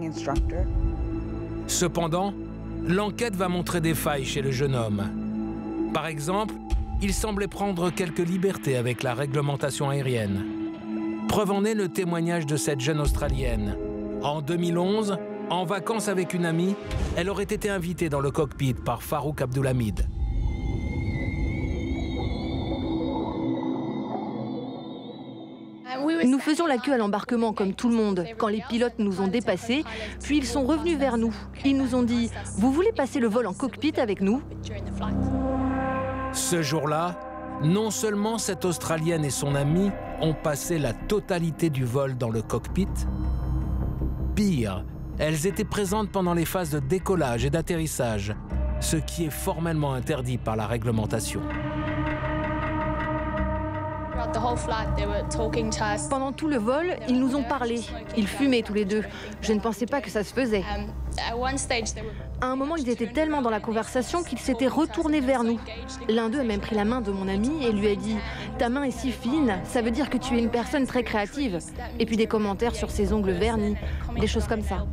Cependant, l'enquête va montrer des failles chez le jeune homme. Par exemple, il semblait prendre quelques libertés avec la réglementation aérienne. Preuve en est le témoignage de cette jeune Australienne. En deux mille onze, en vacances avec une amie, elle aurait été invitée dans le cockpit par Farouk Abdulhamid. Nous faisions la queue à l'embarquement comme tout le monde, quand les pilotes nous ont dépassés, puis ils sont revenus vers nous. Ils nous ont dit « Vous voulez passer le vol en cockpit avec nous ?» Ce jour-là, non seulement cette Australienne et son amie ont passé la totalité du vol dans le cockpit, pire, elles étaient présentes pendant les phases de décollage et d'atterrissage, ce qui est formellement interdit par la réglementation. Pendant tout le vol, ils nous ont parlé. Ils fumaient tous les deux. Je ne pensais pas que ça se faisait. À un moment, ils étaient tellement dans la conversation qu'ils s'étaient retournés vers nous. L'un d'eux a même pris la main de mon ami et lui a dit « Ta main est si fine, ça veut dire que tu es une personne très créative. » Et puis des commentaires sur ses ongles vernis, des choses comme ça.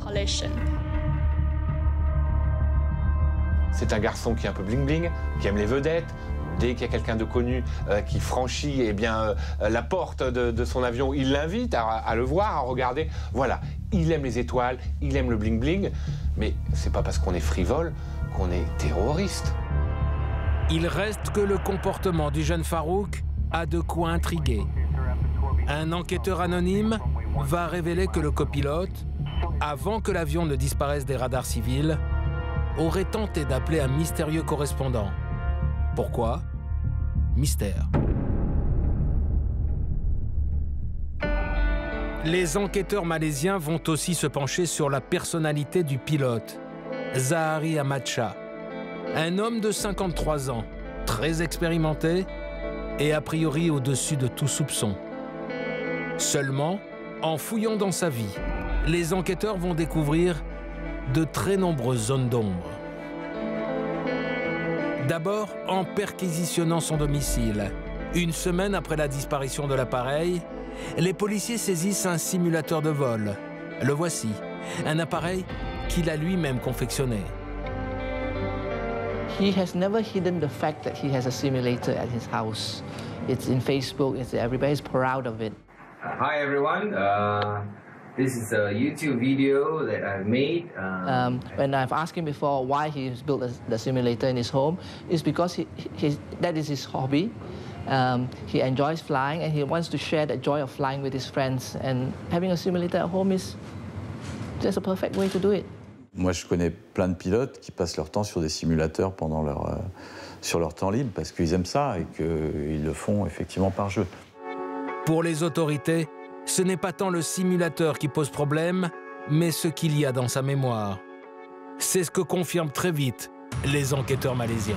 C'est un garçon qui est un peu bling-bling, qui aime les vedettes. Dès qu'il y a quelqu'un de connu euh, qui franchit eh bien, euh, la porte de, de son avion, il l'invite à, à le voir, à regarder. Voilà, il aime les étoiles, il aime le bling-bling, mais c'est pas parce qu'on est frivole qu'on est terroriste. Il reste que le comportement du jeune Farouk a de quoi intriguer. Un enquêteur anonyme va révéler que le copilote, avant que l'avion ne disparaisse des radars civils, aurait tenté d'appeler un mystérieux correspondant. Pourquoi? Mystère. Les enquêteurs malaisiens vont aussi se pencher sur la personnalité du pilote, Zahari Ahmad Shah, un homme de cinquante-trois ans, très expérimenté et a priori au-dessus de tout soupçon. Seulement, en fouillant dans sa vie, les enquêteurs vont découvrir de très nombreuses zones d'ombre. D'abord, en perquisitionnant son domicile. Une semaine après la disparition de l'appareil, les policiers saisissent un simulateur de vol. Le voici, un appareil qu'il a lui-même confectionné. He has never hidden the fact that he has a simulator at his house. It's in Facebook, it's, everybody's proud of it. Uh, hi everyone. Uh... This is a YouTube video that I've made. Um, um, when I've asked him before why he's built a, the simulator in his home, it's because he, he, that is his hobby. Um, he enjoys flying and he wants to share the joy of flying with his friends. And having a simulator at home is just a perfect way to do it. Moi, je connais plein de pilotes qui passent leur temps sur des simulateurs pendant leur, euh, sur leur temps libre parce qu'ils aiment ça et qu'ils le font effectivement par jeu. Pour les autorités, ce n'est pas tant le simulateur qui pose problème, mais ce qu'il y a dans sa mémoire. C'est ce que confirment très vite les enquêteurs malaisiens.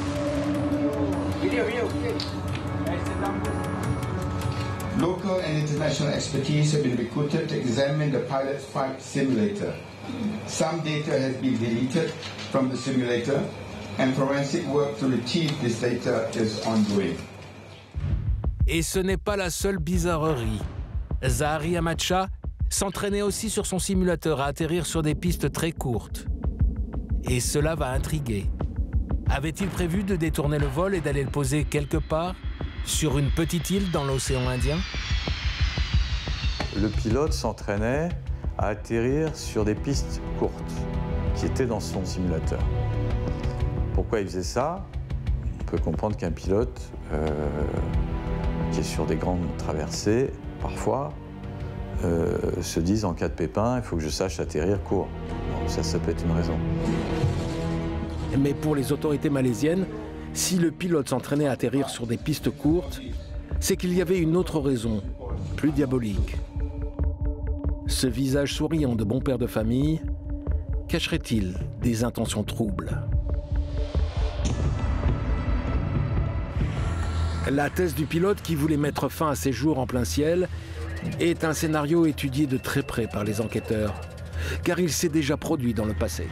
Local and international expertise have been recruited to examine the pilot's flight simulator. Some data has been deleted from the simulator, and forensic work to retrieve this data is ongoing. Et ce n'est pas la seule bizarrerie. Zahari Ahmad Shah s'entraînait aussi sur son simulateur à atterrir sur des pistes très courtes. Et cela va intriguer. Avait-il prévu de détourner le vol et d'aller le poser quelque part, sur une petite île dans l'océan Indien? Le pilote s'entraînait à atterrir sur des pistes courtes qui étaient dans son simulateur. Pourquoi il faisait ça? On peut comprendre qu'un pilote euh, qui est sur des grandes traversées, parfois, euh, se disent en cas de pépin, il faut que je sache atterrir court. Donc ça, ça peut être une raison. Mais pour les autorités malaisiennes, si le pilote s'entraînait à atterrir sur des pistes courtes, c'est qu'il y avait une autre raison, plus diabolique. Ce visage souriant de bon père de famille cacherait-il des intentions troubles? La thèse du pilote qui voulait mettre fin à ses jours en plein ciel est un scénario étudié de très près par les enquêteurs, car il s'est déjà produit dans le passé.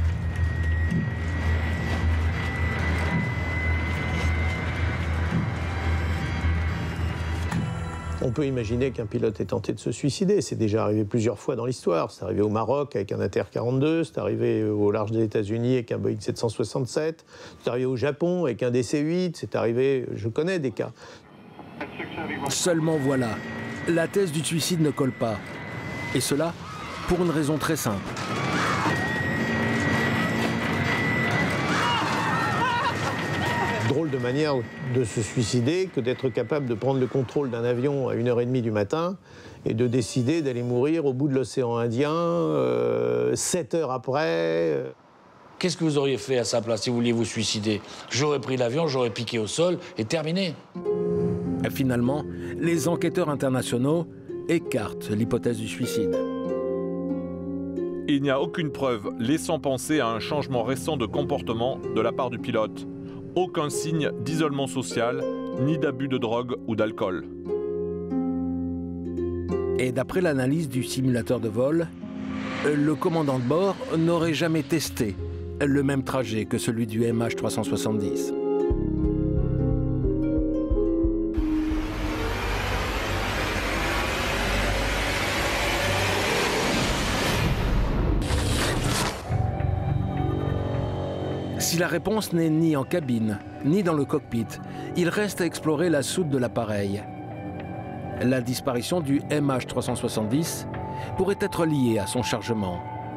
On peut imaginer qu'un pilote ait tenté de se suicider. C'est déjà arrivé plusieurs fois dans l'histoire. C'est arrivé au Maroc avec un A T R quarante-deux, c'est arrivé au large des États-Unis avec un Boeing sept cent soixante-sept, c'est arrivé au Japon avec un D C huit, c'est arrivé, je connais des cas. Seulement voilà, la thèse du suicide ne colle pas. Et cela pour une raison très simple. Drôle de manière de se suicider que d'être capable de prendre le contrôle d'un avion à une heure trente du matin et de décider d'aller mourir au bout de l'océan Indien, euh, sept heures après. Qu'est-ce que vous auriez fait à sa place si vous vouliez vous suicider? J'aurais pris l'avion, j'aurais piqué au sol et terminé. Finalement, les enquêteurs internationaux écartent l'hypothèse du suicide. Il n'y a aucune preuve laissant penser à un changement récent de comportement de la part du pilote. Aucun signe d'isolement social ni d'abus de drogue ou d'alcool. Et d'après l'analyse du simulateur de vol, le commandant de bord n'aurait jamais testé le même trajet que celui du M H trois cent soixante-dix. Si la réponse n'est ni en cabine, ni dans le cockpit, il reste à explorer la soute de l'appareil. La disparition du M H trois cent soixante-dix pourrait être liée à son chargement.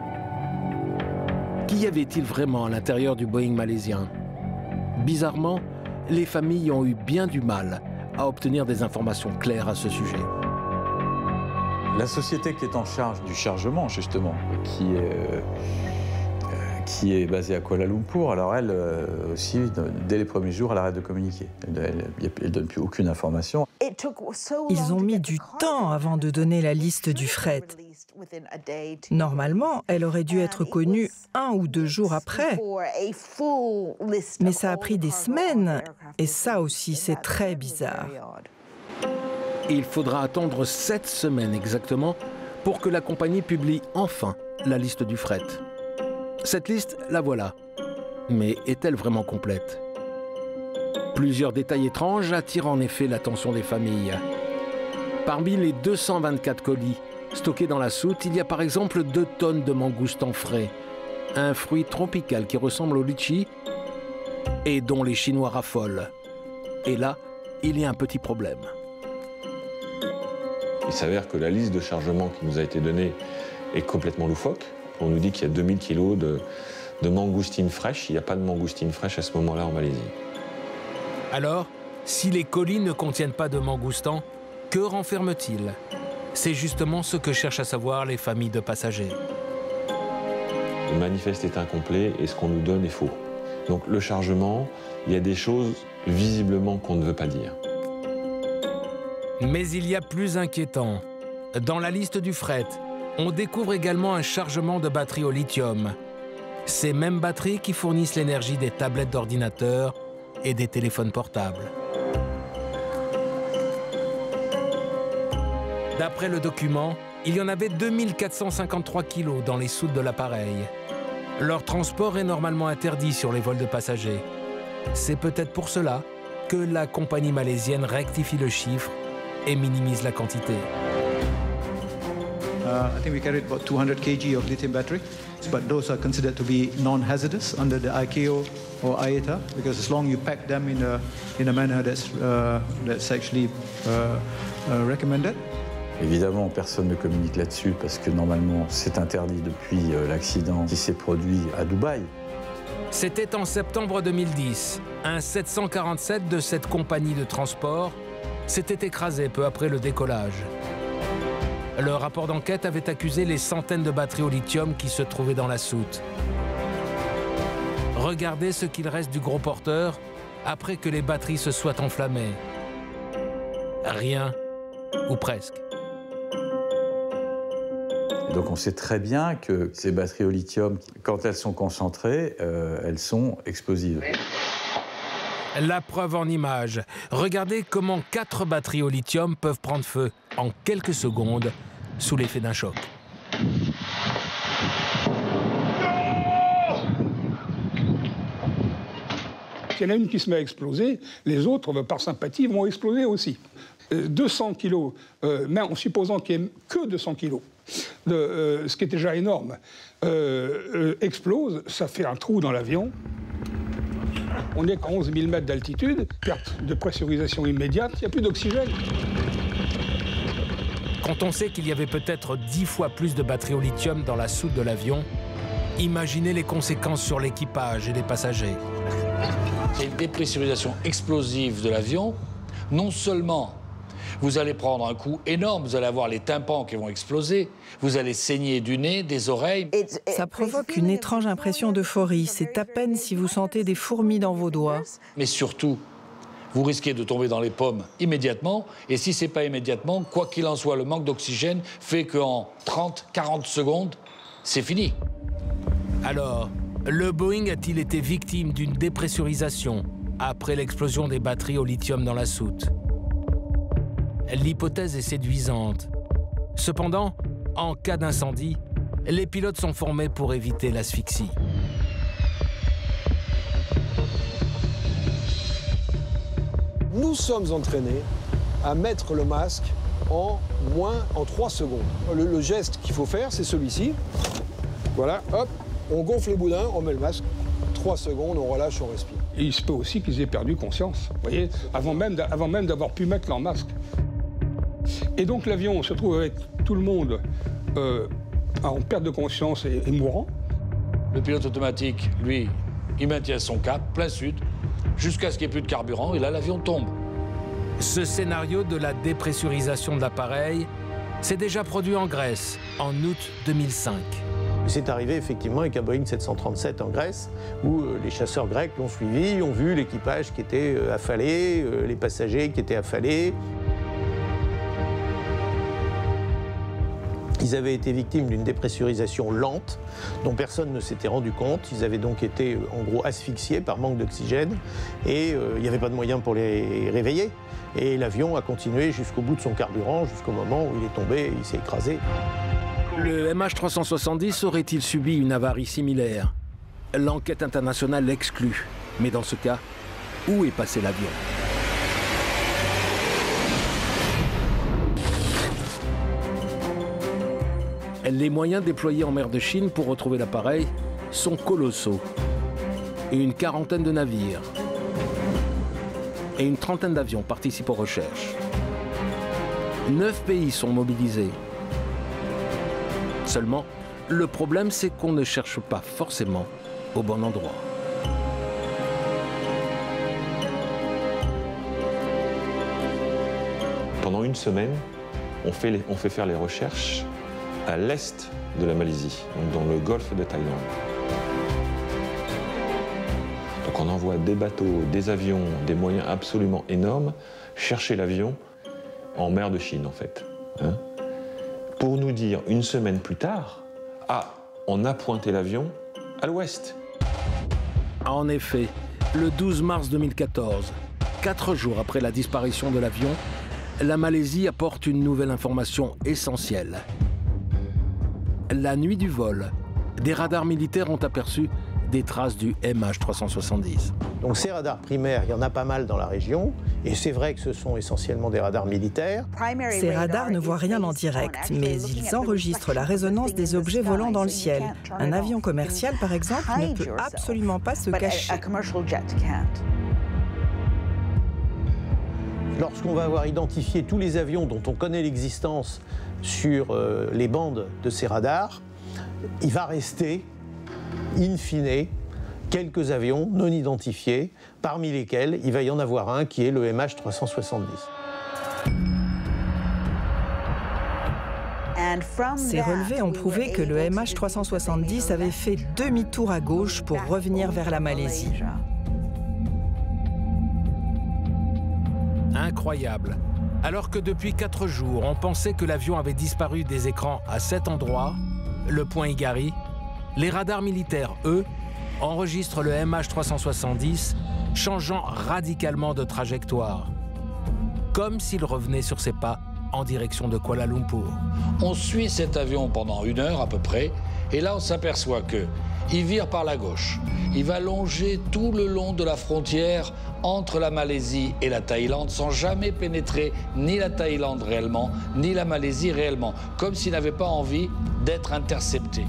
Qu'y avait-il vraiment à l'intérieur du Boeing malaisien? Bizarrement, les familles ont eu bien du mal à obtenir des informations claires à ce sujet. La société qui est en charge du chargement, justement, qui est, euh, qui est basée à Kuala Lumpur, alors elle euh, aussi, dès les premiers jours, elle arrête de communiquer. Elle ne donne plus aucune information. Ils ont mis du temps avant de donner la liste du fret. Normalement, elle aurait dû être connue un ou deux jours après. Mais ça a pris des semaines, et ça aussi, c'est très bizarre. Il faudra attendre sept semaines exactement pour que la compagnie publie enfin la liste du fret. Cette liste, la voilà. Mais est-elle vraiment complète? Plusieurs détails étranges attirent en effet l'attention des familles. Parmi les deux cent vingt-quatre colis stockés dans la soute, il y a par exemple deux tonnes de mangoustans frais, un fruit tropical qui ressemble au litchi et dont les Chinois raffolent. Et là, il y a un petit problème. Il s'avère que la liste de chargement qui nous a été donnée est complètement loufoque. On nous dit qu'il y a deux mille kilos de, de mangoustines fraîches. Il n'y a pas de mangoustines fraîches à ce moment-là en Malaisie. Alors, si les colis ne contiennent pas de mangoustans, que renferment-ils? C'est justement ce que cherchent à savoir les familles de passagers. Le manifeste est incomplet et ce qu'on nous donne est faux. Donc le chargement, il y a des choses visiblement qu'on ne veut pas dire. Mais il y a plus inquiétant. Dans la liste du fret, on découvre également un chargement de batteries au lithium. Ces mêmes batteries qui fournissent l'énergie des tablettes d'ordinateur et des téléphones portables. D'après le document, il y en avait deux mille quatre cent cinquante-trois kilos dans les soutes de l'appareil. Leur transport est normalement interdit sur les vols de passagers. C'est peut-être pour cela que la compagnie malaisienne rectifie le chiffre et minimise la quantité. Uh, I think we carried about two hundred kilograms of lithium battery, but those are considered to be non-hazardous under the I C A O or I A T A, because as long as you pack them in a, in a manner that's, uh, that's actually uh, uh, recommended. Évidemment, personne ne communique là-dessus parce que normalement, c'est interdit depuis euh, l'accident qui s'est produit à Dubaï. C'était en septembre deux mille dix. Un sept cent quarante-sept de cette compagnie de transport s'était écrasé peu après le décollage. Le rapport d'enquête avait accusé les centaines de batteries au lithium qui se trouvaient dans la soute. Regardez ce qu'il reste du gros porteur après que les batteries se soient enflammées. Rien, ou presque. Donc on sait très bien que ces batteries au lithium, quand elles sont concentrées, euh, elles sont explosives. La preuve en images. Regardez comment quatre batteries au lithium peuvent prendre feu en quelques secondes sous l'effet d'un choc. S'il y en a une qui se met à exploser, les autres, par sympathie, vont exploser aussi. deux cents kilos, euh, même en supposant qu'il n'y ait que deux cents kilos, de, euh, ce qui est déjà énorme, euh, euh, explose, ça fait un trou dans l'avion. On est qu'à onze mille mètres d'altitude, perte de pressurisation immédiate, il n'y a plus d'oxygène. Quand on sait qu'il y avait peut-être dix fois plus de batteries au lithium dans la soute de l'avion, imaginez les conséquences sur l'équipage et les passagers. C'est une dépressurisation explosive de l'avion. Non seulement vous allez prendre un coup énorme, vous allez avoir les tympans qui vont exploser, vous allez saigner du nez, des oreilles. Ça provoque une étrange impression d'euphorie. C'est à peine si vous sentez des fourmis dans vos doigts. Mais surtout, vous risquez de tomber dans les pommes immédiatement. Et si ce n'est pas immédiatement, quoi qu'il en soit, le manque d'oxygène fait qu'en trente à quarante secondes, c'est fini. Alors, le Boeing a-t-il été victime d'une dépressurisation après l'explosion des batteries au lithium dans la soute. L'hypothèse est séduisante. Cependant, en cas d'incendie, les pilotes sont formés pour éviter l'asphyxie. Nous sommes entraînés à mettre le masque en moins en trois secondes. Le, le geste qu'il faut faire, c'est celui-ci. Voilà, hop, on gonfle les boudins, on met le masque. trois secondes, on relâche, on respire. Et il se peut aussi qu'ils aient perdu conscience, vous voyez, avant même, avant même d'avoir pu mettre leur masque. Et donc l'avion se trouve avec tout le monde euh, en perte de conscience et, et mourant. Le pilote automatique, lui, il maintient son cap, plein sud, jusqu'à ce qu'il n'y ait plus de carburant, et là, l'avion tombe. Ce scénario de la dépressurisation de l'appareil s'est déjà produit en Grèce, en août deux mille cinq. C'est arrivé effectivement avec un Boeing sept cent trente-sept en Grèce, où euh, les chasseurs grecs l'ont suivi, ont vu l'équipage qui était euh, affalé, euh, les passagers qui étaient affalés. Ils avaient été victimes d'une dépressurisation lente, dont personne ne s'était rendu compte. Ils avaient donc été, en gros, asphyxiés par manque d'oxygène, et euh, il n'y avait pas de moyen pour les réveiller. Et l'avion a continué jusqu'au bout de son carburant, jusqu'au moment où il est tombé et il s'est écrasé. Le M H trois cent soixante-dix aurait-il subi une avarie similaire? L'enquête internationale l'exclut. Mais dans ce cas, où est passé l'avion? Les moyens déployés en mer de Chine pour retrouver l'appareil sont colossaux. Une quarantaine de navires et une trentaine d'avions participent aux recherches. Neuf pays sont mobilisés. Seulement, le problème, c'est qu'on ne cherche pas forcément au bon endroit. Pendant une semaine, on fait, les, on fait faire les recherches à l'est de la Malaisie, donc dans le golfe de Thaïlande. Donc on envoie des bateaux, des avions, des moyens absolument énormes chercher l'avion en mer de Chine, en fait. Hein, pour nous dire une semaine plus tard, ah, on a pointé l'avion à l'ouest. En effet, le douze mars deux mille quatorze, quatre jours après la disparition de l'avion, la Malaisie apporte une nouvelle information essentielle. La nuit du vol, des radars militaires ont aperçu des traces du M H trois cent soixante-dix. Donc ces radars primaires, il y en a pas mal dans la région, et c'est vrai que ce sont essentiellement des radars militaires. Ces radars ne voient rien en direct, mais ils enregistrent la résonance des objets volant dans le ciel. Un avion commercial, par exemple, ne peut absolument pas se cacher. Lorsqu'on va avoir identifié tous les avions dont on connaît l'existence sur euh, les bandes de ces radars, il va rester, in fine, quelques avions non identifiés, parmi lesquels il va y en avoir un qui est le M H trois cent soixante-dix. Ces relevés ont prouvé que le M H trois cent soixante-dix avait fait demi-tour à gauche pour revenir vers la Malaisie. Incroyable. Alors que depuis quatre jours, on pensait que l'avion avait disparu des écrans à cet endroit, le point Igari, les radars militaires, eux, enregistrent le M H trois cent soixante-dix, changeant radicalement de trajectoire. Comme s'il revenait sur ses pas en direction de Kuala Lumpur. On suit cet avion pendant une heure à peu près, et là on s'aperçoit que il vire par la gauche. Il va longer tout le long de la frontière entre la Malaisie et la Thaïlande sans jamais pénétrer ni la Thaïlande réellement, ni la Malaisie réellement, comme s'il n'avait pas envie d'être intercepté.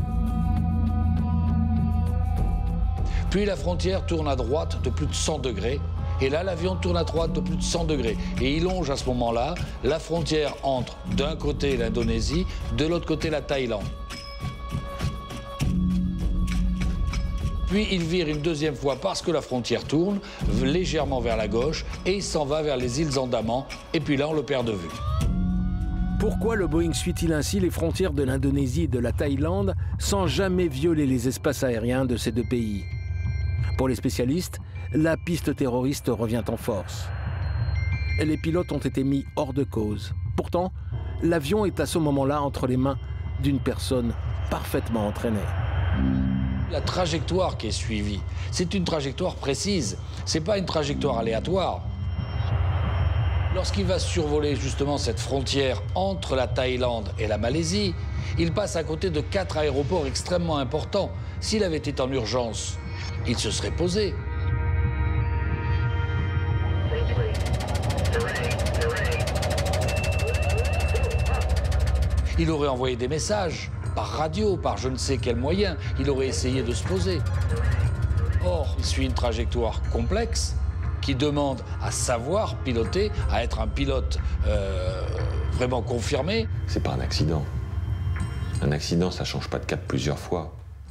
Puis la frontière tourne à droite de plus de cent degrés, et là l'avion tourne à droite de plus de cent degrés. Et il longe à ce moment-là la frontière entre d'un côté l'Indonésie, de l'autre côté la Thaïlande. Puis il vire une deuxième fois parce que la frontière tourne légèrement vers la gauche et il s'en va vers les îles Andaman. Et puis là, on le perd de vue. Pourquoi le Boeing suit-il ainsi les frontières de l'Indonésie et de la Thaïlande sans jamais violer les espaces aériens de ces deux pays? Pour les spécialistes, la piste terroriste revient en force. Les pilotes ont été mis hors de cause. Pourtant, l'avion est à ce moment-là entre les mains d'une personne parfaitement entraînée. La trajectoire qui est suivie, c'est une trajectoire précise. C'est pas une trajectoire aléatoire. Lorsqu'il va survoler justement cette frontière entre la Thaïlande et la Malaisie, il passe à côté de quatre aéroports extrêmement importants. S'il avait été en urgence, il se serait posé. Il aurait envoyé des messages, par radio, par je ne sais quel moyen. Il aurait essayé de se poser. Or, il suit une trajectoire complexe qui demande à savoir piloter, à être un pilote euh, vraiment confirmé. C'est pas un accident. Un accident, ça change pas de cap plusieurs fois.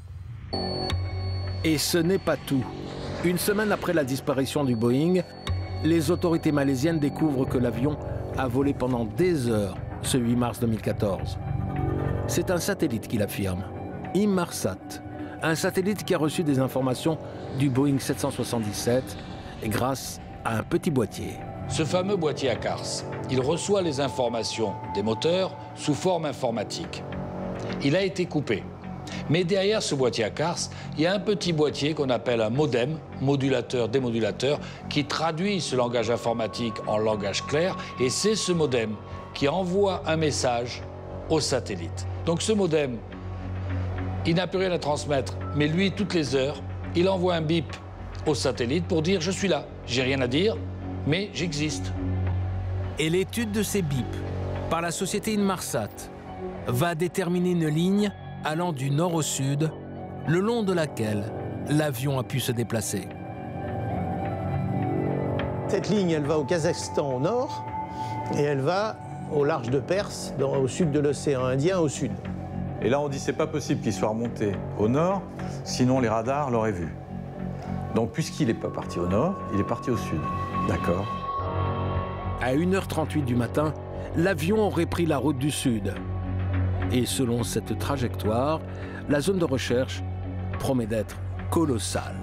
Et ce n'est pas tout. Une semaine après la disparition du Boeing, les autorités malaisiennes découvrent que l'avion a volé pendant des heures ce huit mars deux mille quatorze. C'est un satellite qui l'affirme, Inmarsat, un satellite qui a reçu des informations du Boeing sept cent soixante-dix-sept grâce à un petit boîtier. Ce fameux boîtier à Kars, il reçoit les informations des moteurs sous forme informatique. Il a été coupé. Mais derrière ce boîtier à Kars, il y a un petit boîtier qu'on appelle un modem, modulateur-démodulateur, qui traduit ce langage informatique en langage clair, et c'est ce modem qui envoie un message au satellite. Donc ce modem, il n'a plus rien à transmettre, mais lui, toutes les heures, il envoie un bip au satellite pour dire « je suis là, j'ai rien à dire, mais j'existe ». Et l'étude de ces bips par la société Inmarsat va déterminer une ligne allant du nord au sud, le long de laquelle l'avion a pu se déplacer. Cette ligne, elle va au Kazakhstan au nord et elle va au large de Perse, dans, au sud de l'océan Indien, au sud. Et là, on dit c'est pas possible qu'il soit remonté au nord, sinon les radars l'auraient vu. Donc, puisqu'il n'est pas parti au nord, il est parti au sud. D'accord. À une heure trente-huit du matin, l'avion aurait pris la route du sud. Et selon cette trajectoire, la zone de recherche promet d'être colossale.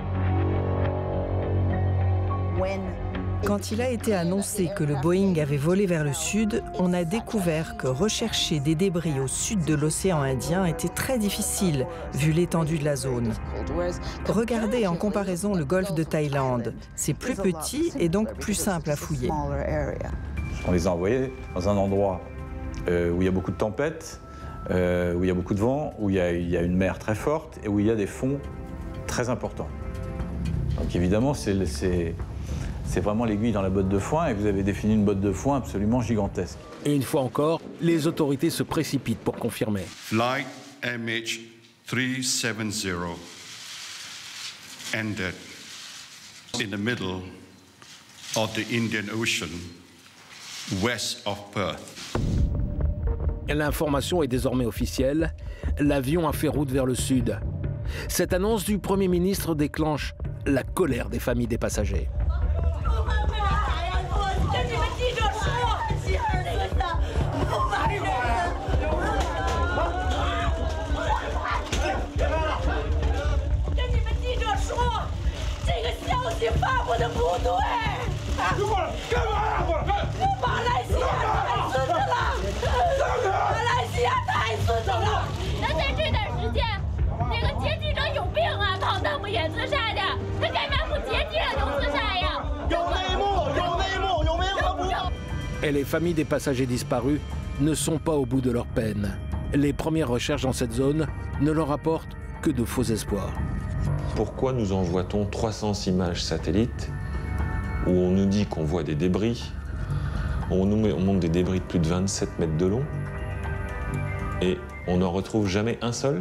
Quand il a été annoncé que le Boeing avait volé vers le sud, on a découvert que rechercher des débris au sud de l'océan Indien était très difficile, vu l'étendue de la zone. Regardez en comparaison le golfe de Thaïlande. C'est plus petit et donc plus simple à fouiller. On les a envoyés dans un endroit euh, où il y a beaucoup de tempêtes, euh, où il y a beaucoup de vent, où il y a, il y a une mer très forte et où il y a des fonds très importants. Donc évidemment, c'est... C'est vraiment l'aiguille dans la botte de foin et vous avez défini une botte de foin absolument gigantesque. Et une fois encore, les autorités se précipitent pour confirmer. Flight M H three seventy ended in the middle of the Indian Ocean, west of Perth. L'information est désormais officielle. L'avion a fait route vers le sud. Cette annonce du Premier ministre déclenche la colère des familles des passagers. Et les familles des passagers disparus ne sont pas au bout de leur peine. Les premières recherches dans cette zone ne leur apportent que de faux espoirs. Pourquoi nous envoie-t-on trois cents images satellites où on nous dit qu'on voit des débris, on nous met, on montre des débris de plus de vingt-sept mètres de long et on n'en retrouve jamais un seul?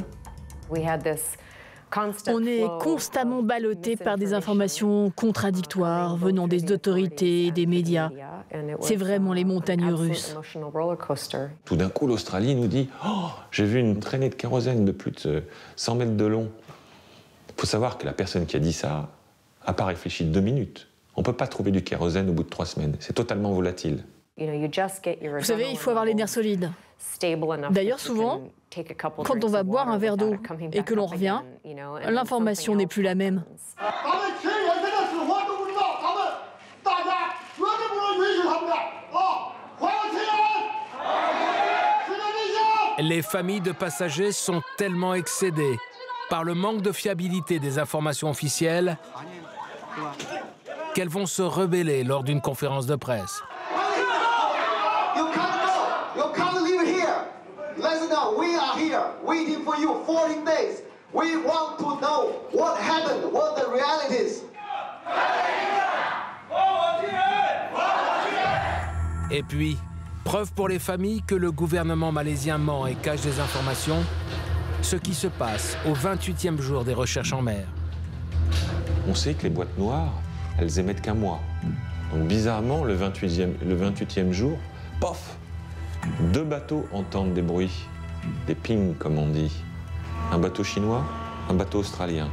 On est constamment ballotté par des informations contradictoires venant des autorités et des médias. C'est vraiment les montagnes russes. Tout d'un coup, l'Australie nous dit oh, « J'ai vu une traînée de kérosène de plus de cent mètres de long ». Il faut savoir que la personne qui a dit ça n'a pas réfléchi deux minutes. On ne peut pas trouver du kérosène au bout de trois semaines. C'est totalement volatile. Vous savez, il faut avoir les nerfs solides. D'ailleurs, souvent, quand on va boire un verre d'eau et que l'on revient, l'information n'est plus la même. Les familles de passagers sont tellement excédées par le manque de fiabilité des informations officielles qu'elles vont se rebeller lors d'une conférence de presse. Et puis, preuve pour les familles que le gouvernement malaisien ment et cache des informations, ce qui se passe au vingt-huitième jour des recherches en mer. On sait que les boîtes noires, elles émettent qu'un mois. Donc bizarrement, le vingt-huitième, le vingt-huitième jour, pof, deux bateaux entendent des bruits, des pings comme on dit. Un bateau chinois, un bateau australien.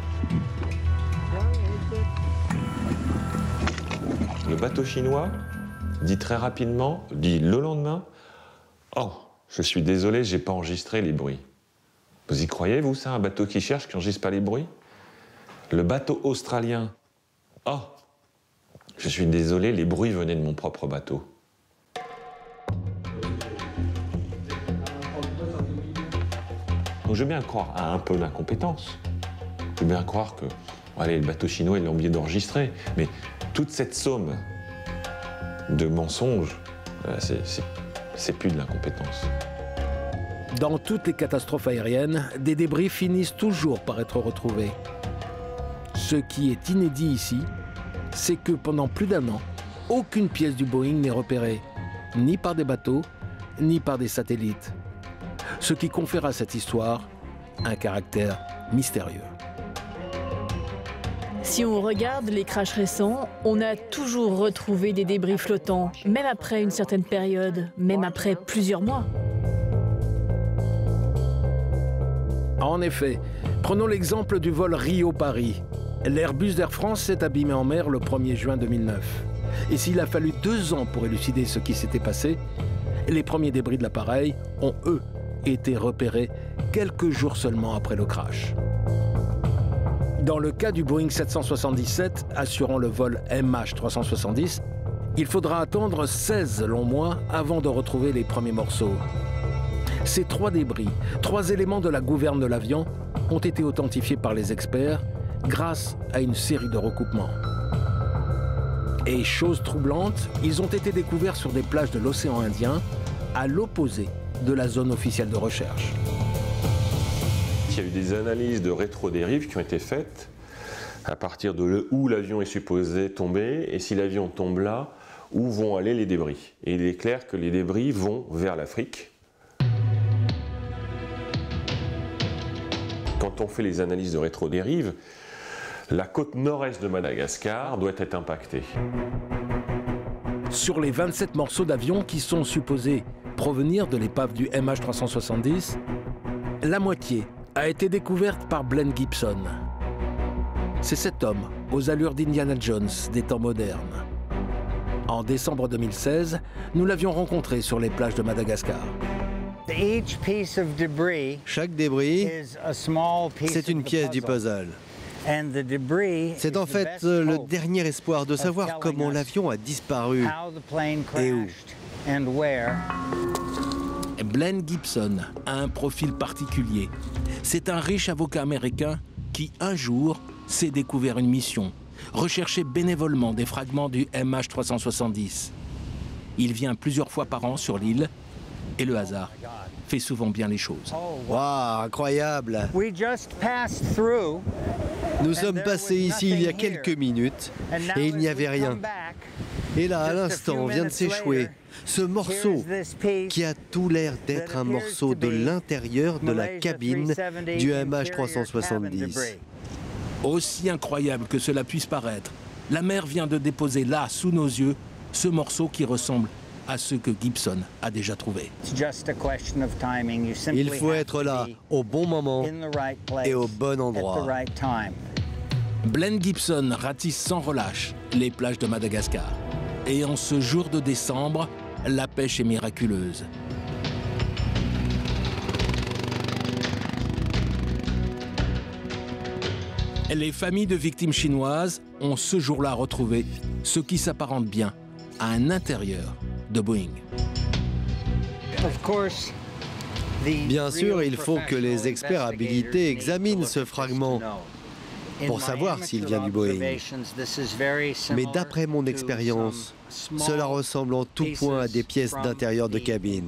Le bateau chinois dit très rapidement, dit le lendemain, « Oh, je suis désolé, j'ai pas enregistré les bruits. » Vous y croyez, vous, ça, un bateau qui cherche, qui n'enregistre pas les bruits? Le bateau australien, « Oh, je suis désolé, les bruits venaient de mon propre bateau. » Donc je veux bien croire à un peu d'incompétence. Je veux bien croire que, allez, le bateau chinois, ils l'ont oublié d'enregistrer. Mais toute cette somme de mensonges, c'est plus de l'incompétence. Dans toutes les catastrophes aériennes, des débris finissent toujours par être retrouvés. Ce qui est inédit ici, c'est que pendant plus d'un an, aucune pièce du Boeing n'est repérée, ni par des bateaux, ni par des satellites. Ce qui confère à cette histoire un caractère mystérieux. Si on regarde les crashs récents, on a toujours retrouvé des débris flottants, même après une certaine période, même après plusieurs mois. En effet, prenons l'exemple du vol Rio-Paris. L'Airbus d'Air France s'est abîmé en mer le premier juin deux mille neuf. Et s'il a fallu deux ans pour élucider ce qui s'était passé, les premiers débris de l'appareil ont, eux, été repérés quelques jours seulement après le crash. Dans le cas du Boeing sept cent soixante-dix-sept, assurant le vol M H trois cent soixante-dix, il faudra attendre seize longs mois avant de retrouver les premiers morceaux. Ces trois débris, trois éléments de la gouverne de l'avion, ont été authentifiés par les experts grâce à une série de recoupements. Et chose troublante, ils ont été découverts sur des plages de l'océan Indien, à l'opposé de la zone officielle de recherche. Il y a eu des analyses de rétro-dérive qui ont été faites à partir de où l'avion est supposé tomber et si l'avion tombe là, où vont aller les débris. Et il est clair que les débris vont vers l'Afrique. Quand on fait les analyses de rétro-dérive, la côte nord-est de Madagascar doit être impactée. Sur les vingt-sept morceaux d'avion qui sont supposés provenir de l'épave du M H trois cent soixante-dix, la moitié a été découverte par Glenn Gibson. C'est cet homme, aux allures d'Indiana Jones des temps modernes. En décembre deux mille seize, nous l'avions rencontré sur les plages de Madagascar. Chaque débris, c'est une pièce du puzzle. C'est en fait le dernier espoir de savoir comment l'avion a disparu et où. Glenn Gibson a un profil particulier. C'est un riche avocat américain qui, un jour, s'est découvert une mission, rechercher bénévolement des fragments du M H trois cent soixante-dix. Il vient plusieurs fois par an sur l'île et le hasard fait souvent bien les choses. Waouh, incroyable! Nous sommes passés ici il y a quelques minutes et il n'y avait rien. Et là, à l'instant, on vient de s'échouer. Ce morceau, qui a tout l'air d'être un morceau de l'intérieur de la cabine du M H trois cent soixante-dix. Aussi incroyable que cela puisse paraître, la mer vient de déposer là, sous nos yeux, ce morceau qui ressemble à ceux que Gibson a déjà trouvés. Il faut être là, au bon moment et au bon endroit. Glenn Gibson ratisse sans relâche les plages de Madagascar. Et en ce jour de décembre, la pêche est miraculeuse. Les familles de victimes chinoises ont ce jour-là retrouvé ce qui s'apparente bien à un intérieur de Boeing. Bien sûr, il faut que les experts habilités examinent ce fragment pour savoir s'il vient du Boeing. Mais d'après mon expérience, cela ressemble en tout point à des pièces d'intérieur de cabine.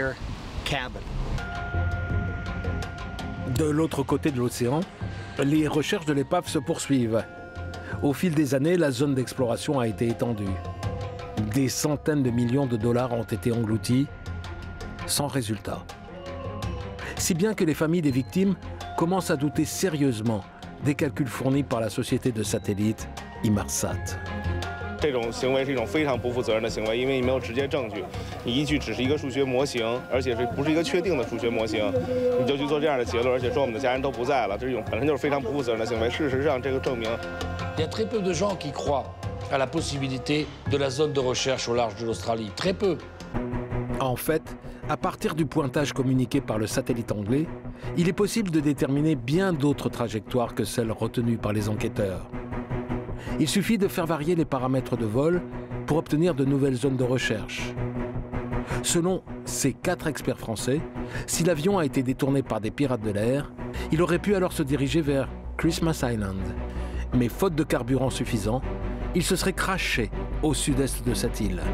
De l'autre côté de l'océan, les recherches de l'épave se poursuivent. Au fil des années, la zone d'exploration a été étendue. Des centaines de millions de dollars ont été engloutis, sans résultat. Si bien que les familles des victimes commencent à douter sérieusement des calculs fournis par la société de satellites Inmarsat. 这种行为是一种非常不负责任的行为，因为你没有直接证据，你依据只是一个数学模型，而且是不是一个确定的数学模型，你就去做这样的结论，而且说我们的家人都不在了，这是一种本身就是非常不负责任的行为。事实上，这个证明。 Il y a très peu de gens qui croient à la possibilité de la zone de recherche au large de l'Australie. Très peu. En fait, à partir du pointage communiqué par le satellite anglais, il est possible de déterminer bien d'autres trajectoires que celles retenues par les enquêteurs. Il suffit de faire varier les paramètres de vol pour obtenir de nouvelles zones de recherche. Selon ces quatre experts français, si l'avion a été détourné par des pirates de l'air, il aurait pu alors se diriger vers Christmas Island. Mais faute de carburant suffisant, il se serait crashé au sud-est de cette île.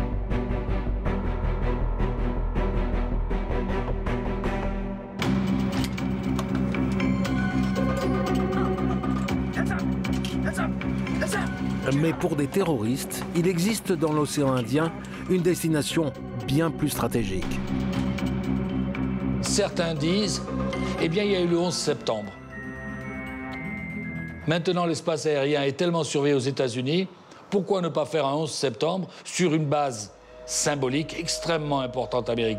Mais pour des terroristes, il existe dans l'océan Indien une destination bien plus stratégique. Certains disent, eh bien, il y a eu le onze septembre. Maintenant, l'espace aérien est tellement surveillé aux États-Unis, pourquoi ne pas faire un onze septembre sur une base symbolique extrêmement importante américaine ?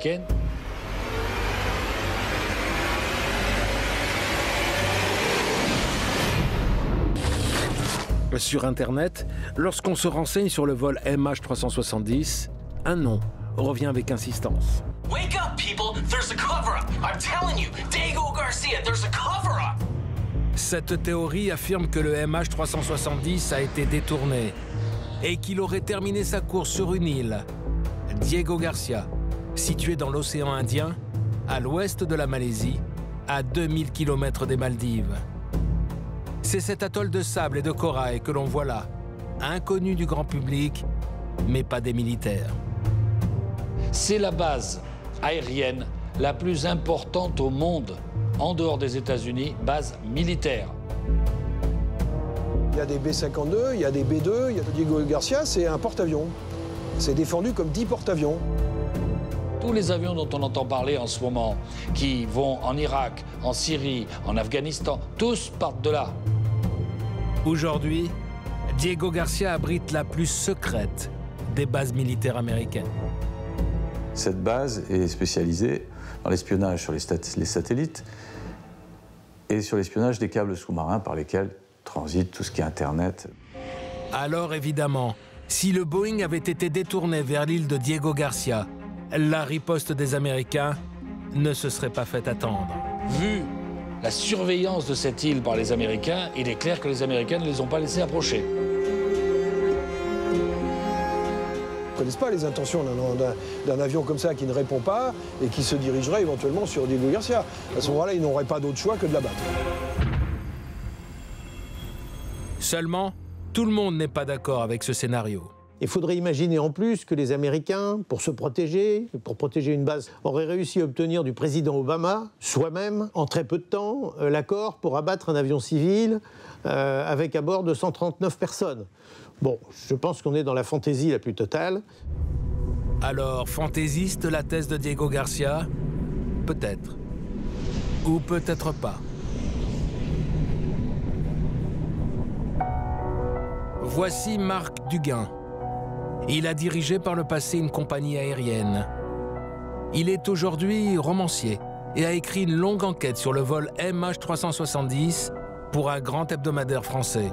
Sur Internet, lorsqu'on se renseigne sur le vol M H trois cent soixante-dix, un nom revient avec insistance. Wake up, people! There's a cover-up! I'm telling you, Diego Garcia, there's a cover-up! Cette théorie affirme que le M H trois cent soixante-dix a été détourné et qu'il aurait terminé sa course sur une île, Diego Garcia, située dans l'océan Indien, à l'ouest de la Malaisie, à deux mille kilomètres des Maldives. C'est cet atoll de sable et de corail que l'on voit là, inconnu du grand public, mais pas des militaires. C'est la base aérienne la plus importante au monde, en dehors des États-Unis, base militaire. Il y a des B cinquante-deux, il y a des B deux, il y a Diego Garcia, c'est un porte-avions. C'est défendu comme dix porte-avions. Tous les avions dont on entend parler en ce moment, qui vont en Irak, en Syrie, en Afghanistan, tous partent de là. Aujourd'hui, Diego Garcia abrite la plus secrète des bases militaires américaines. Cette base est spécialisée dans l'espionnage sur les, les satellites et sur l'espionnage des câbles sous-marins par lesquels transite tout ce qui est Internet. Alors évidemment, si le Boeing avait été détourné vers l'île de Diego Garcia, la riposte des Américains ne se serait pas fait attendre. Vu la surveillance de cette île par les Américains, il est clair que les Américains ne les ont pas laissés approcher. Ils ne connaissent pas les intentions d'un avion comme ça qui ne répond pas et qui se dirigerait éventuellement sur Diego Garcia. À ce moment-là, ils n'auraient pas d'autre choix que de l'abattre. Seulement, tout le monde n'est pas d'accord avec ce scénario. Il faudrait imaginer en plus que les Américains, pour se protéger, pour protéger une base, auraient réussi à obtenir du président Obama, soi-même, en très peu de temps, euh, l'accord pour abattre un avion civil euh, avec à bord de cent trente-neuf personnes. Bon, je pense qu'on est dans la fantaisie la plus totale. Alors, fantaisiste la thèse de Diego Garcia? Peut-être. Ou peut-être pas. Voici Marc Duguin. Il a dirigé par le passé une compagnie aérienne. Il est aujourd'hui romancier et a écrit une longue enquête sur le vol M H trois cent soixante-dix pour un grand hebdomadaire français.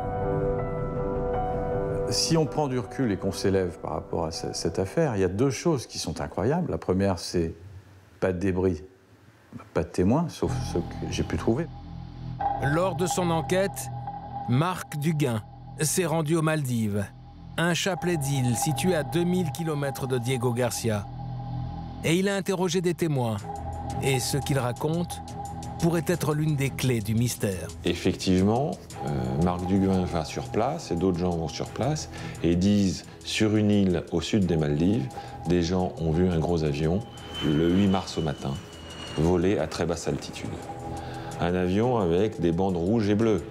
Si on prend du recul et qu'on s'élève par rapport à cette affaire, il y a deux choses qui sont incroyables. La première, c'est pas de débris, pas de témoins, sauf ceux que j'ai pu trouver. Lors de son enquête, Marc Duguin s'est rendu aux Maldives, un chapelet d'îles situé à deux mille kilomètres de Diego Garcia. Et il a interrogé des témoins, Et ce qu'il raconte pourrait être l'une des clés du mystère. Effectivement, euh, Marc Duguin va sur place et d'autres gens vont sur place et disent sur une île au sud des Maldives, des gens ont vu un gros avion le huit mars au matin voler à très basse altitude. Un avion avec des bandes rouges et bleues.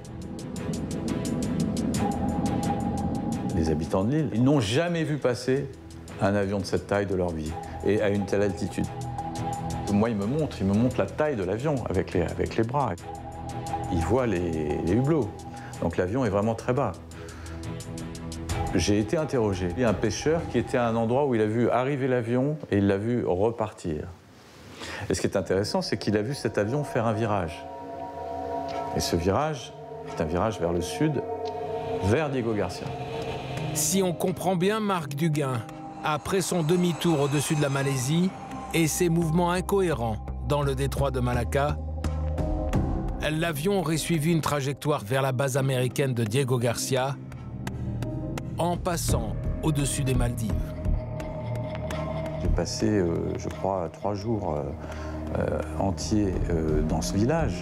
Les habitants de l'île, ils n'ont jamais vu passer un avion de cette taille de leur vie et à une telle altitude. Moi, il me montre, il me montre la taille de l'avion avec les, avec les bras. Il voit les, les hublots. Donc l'avion est vraiment très bas. J'ai été interrogé. Il y a un pêcheur qui était à un endroit où il a vu arriver l'avion et il l'a vu repartir. Et ce qui est intéressant, c'est qu'il a vu cet avion faire un virage. Et ce virage est un virage vers le sud, vers Diego Garcia. Si on comprend bien Marc Duguin, après son demi-tour au-dessus de la Malaisie et ses mouvements incohérents dans le détroit de Malacca, l'avion aurait suivi une trajectoire vers la base américaine de Diego Garcia en passant au-dessus des Maldives. J'ai passé, euh, je crois, trois jours euh, euh, entiers euh, dans ce village.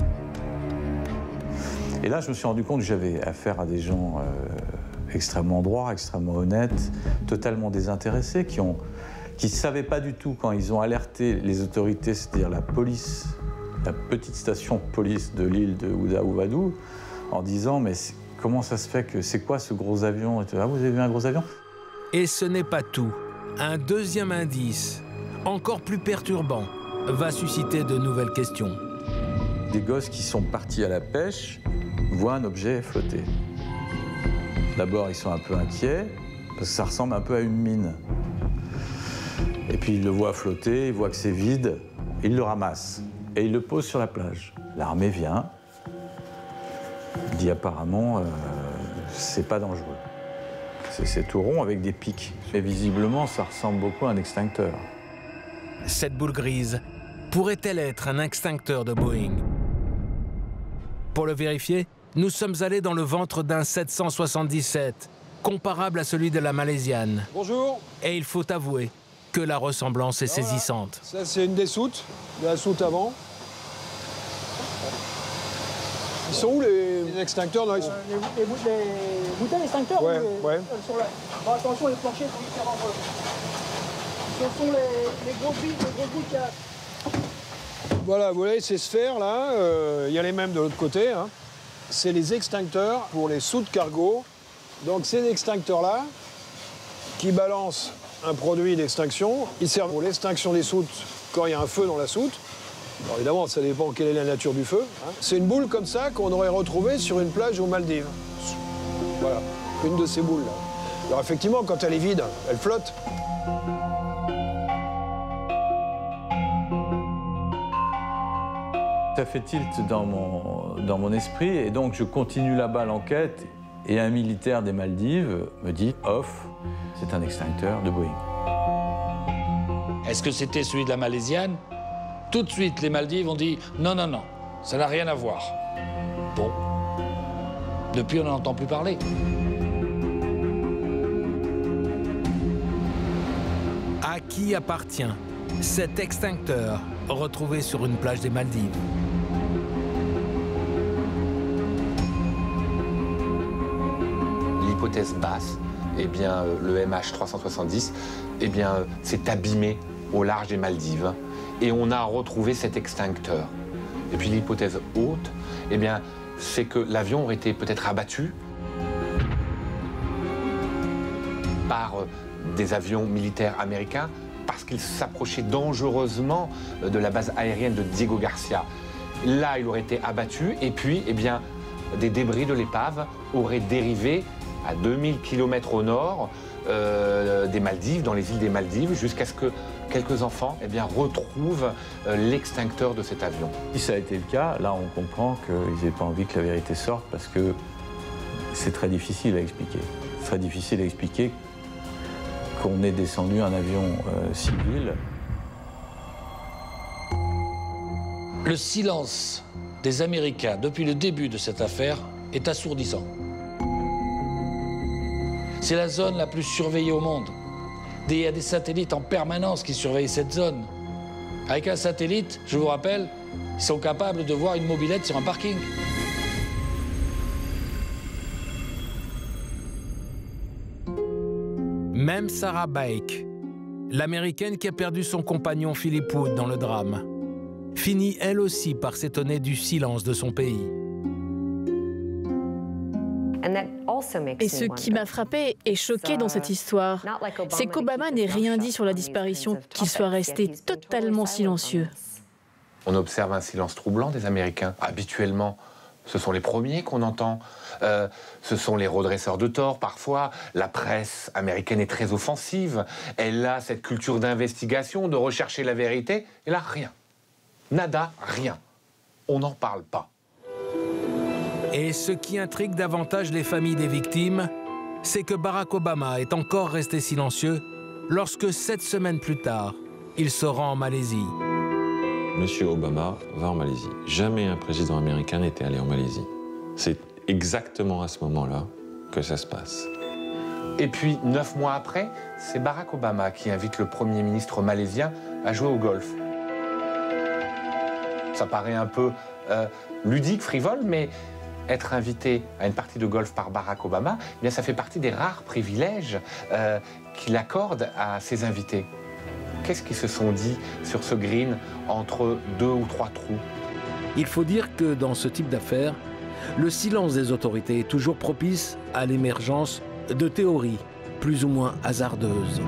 Et là, je me suis rendu compte que j'avais affaire à des gens euh, extrêmement droits, extrêmement honnêtes, totalement désintéressés, qui ont, qui ne savaient pas du tout quand ils ont alerté les autorités, c'est-à-dire la police, la petite station de police de l'île de Ouda Ouvadou, en disant « mais comment ça se fait que c'est quoi ce gros avion ?» Ah, vous avez vu un gros avion? Et ce n'est pas tout. Un deuxième indice, encore plus perturbant, va susciter de nouvelles questions. Des gosses qui sont partis à la pêche voient un objet flotter. D'abord, ils sont un peu inquiets, parce que ça ressemble un peu à une mine. Et puis, ils le voient flotter, ils voient que c'est vide, ils le ramassent et ils le posent sur la plage. L'armée vient, dit apparemment, euh, c'est pas dangereux. C'est tout rond avec des pics. Et visiblement, ça ressemble beaucoup à un extincteur. Cette boule grise pourrait-elle être un extincteur de Boeing? Pour le vérifier, nous sommes allés dans le ventre d'un sept cent soixante-dix-sept, comparable à celui de la Malaisiane. Bonjour. Et il faut avouer que la ressemblance est Voilà. saisissante. Ça, c'est une des soutes, de la soute avant. Ils sont où les, les extincteurs? Non, ils sont... euh, les, les, les bouteilles extincteurs? Ouais, les, ouais. Euh, sur la... Bon, attention, les planchers sont différents. Ce sont les, les grosses billes, les grosses boules qu'il y a. Voilà, vous voyez ces sphères-là, euh, il y a les mêmes de l'autre côté. Hein. C'est les extincteurs pour les soutes cargo. Donc ces extincteurs-là, qui balancent un produit d'extinction, ils servent pour l'extinction des soutes quand il y a un feu dans la soute. Alors évidemment, ça dépend quelle est la nature du feu. Hein. C'est une boule comme ça qu'on aurait retrouvée sur une plage aux Maldives. Voilà, une de ces boules-là. Alors effectivement, quand elle est vide, elle flotte. Ça fait tilt dans mon, dans mon esprit et donc je continue là-bas l'enquête et un militaire des Maldives me dit « off, c'est un extincteur de Boeing ». Est-ce que c'était celui de la Malaisiane? Tout de suite, les Maldives ont dit « non, non, non, ça n'a rien à voir ». Bon, depuis on n'en entend plus parler. À qui appartient cet extincteur retrouvé sur une plage des Maldives? L'hypothèse basse, eh bien, le M H trois cent soixante-dix eh bien, s'est abîmé au large des Maldives et on a retrouvé cet extincteur. Et puis l'hypothèse haute, eh bien, c'est que l'avion aurait été peut-être abattu par des avions militaires américains parce qu'il s'approchait dangereusement de la base aérienne de Diego Garcia. Là, il aurait été abattu et puis, eh bien, des débris de l'épave auraient dérivé à deux mille kilomètres au nord euh, des Maldives, dans les îles des Maldives, jusqu'à ce que quelques enfants eh bien, retrouvent euh, l'extincteur de cet avion. Si ça a été le cas, là, on comprend qu'ils n'avaient pas envie que la vérité sorte parce que c'est très difficile à expliquer. C'est très difficile à expliquer qu'on ait descendu un avion euh, civil. Le silence des Américains depuis le début de cette affaire est assourdissant. C'est la zone la plus surveillée au monde. Il y a des satellites en permanence qui surveillent cette zone. Avec un satellite, je vous rappelle, ils sont capables de voir une mobilette sur un parking. Même Sarah Baek, l'Américaine qui a perdu son compagnon Philip Wood dans le drame, finit elle aussi par s'étonner du silence de son pays. Et ce qui m'a frappé et choqué dans cette histoire, c'est qu'Obama n'ait rien dit sur la disparition, qu'il soit resté totalement silencieux. On observe un silence troublant des Américains. Habituellement, ce sont les premiers qu'on entend. Euh, ce sont les redresseurs de tort, parfois. La presse américaine est très offensive. Elle a cette culture d'investigation, de rechercher la vérité. Et là, rien. Nada, rien. On n'en parle pas. Et ce qui intrigue davantage les familles des victimes, c'est que Barack Obama est encore resté silencieux lorsque, sept semaines plus tard, il se rend en Malaisie. Monsieur Obama va en Malaisie. Jamais un président américain n'était allé en Malaisie. C'est exactement à ce moment-là que ça se passe. Et puis, neuf mois après, c'est Barack Obama qui invite le Premier ministre malaisien à jouer au golf. Ça paraît un peu euh, ludique, frivole, mais être invité à une partie de golf par Barack Obama, eh bien, ça fait partie des rares privilèges euh, qu'il accorde à ses invités. Qu'est-ce qu'ils se sont dit sur ce green entre deux ou trois trous? Il faut dire que dans ce type d'affaires, le silence des autorités est toujours propice à l'émergence de théories plus ou moins hasardeuses.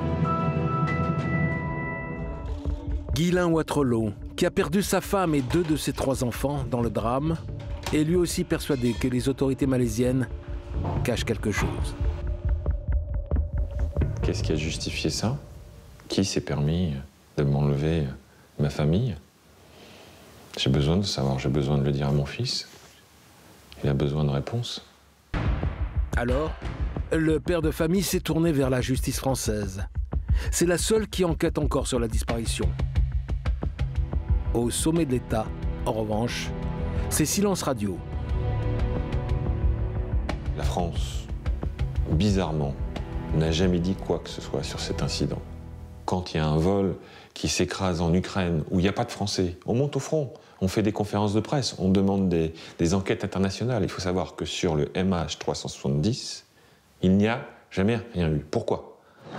Ghislain Watrelot, qui a perdu sa femme et deux de ses trois enfants dans le drame, est lui aussi persuadé que les autorités malaisiennes cachent quelque chose. Qu'est-ce qui a justifié ça? Qui s'est permis de m'enlever ma famille? J'ai besoin de savoir, j'ai besoin de le dire à mon fils. Il a besoin de réponses. Alors, le père de famille s'est tourné vers la justice française. C'est la seule qui enquête encore sur la disparition. Au sommet de l'État, en revanche, c'est silence radio. La France, bizarrement, n'a jamais dit quoi que ce soit sur cet incident. Quand il y a un vol qui s'écrase en Ukraine, où il n'y a pas de Français, on monte au front, on fait des conférences de presse, on demande des, des enquêtes internationales. Il faut savoir que sur le M H trois cent soixante-dix, il n'y a jamais rien eu. Pourquoi?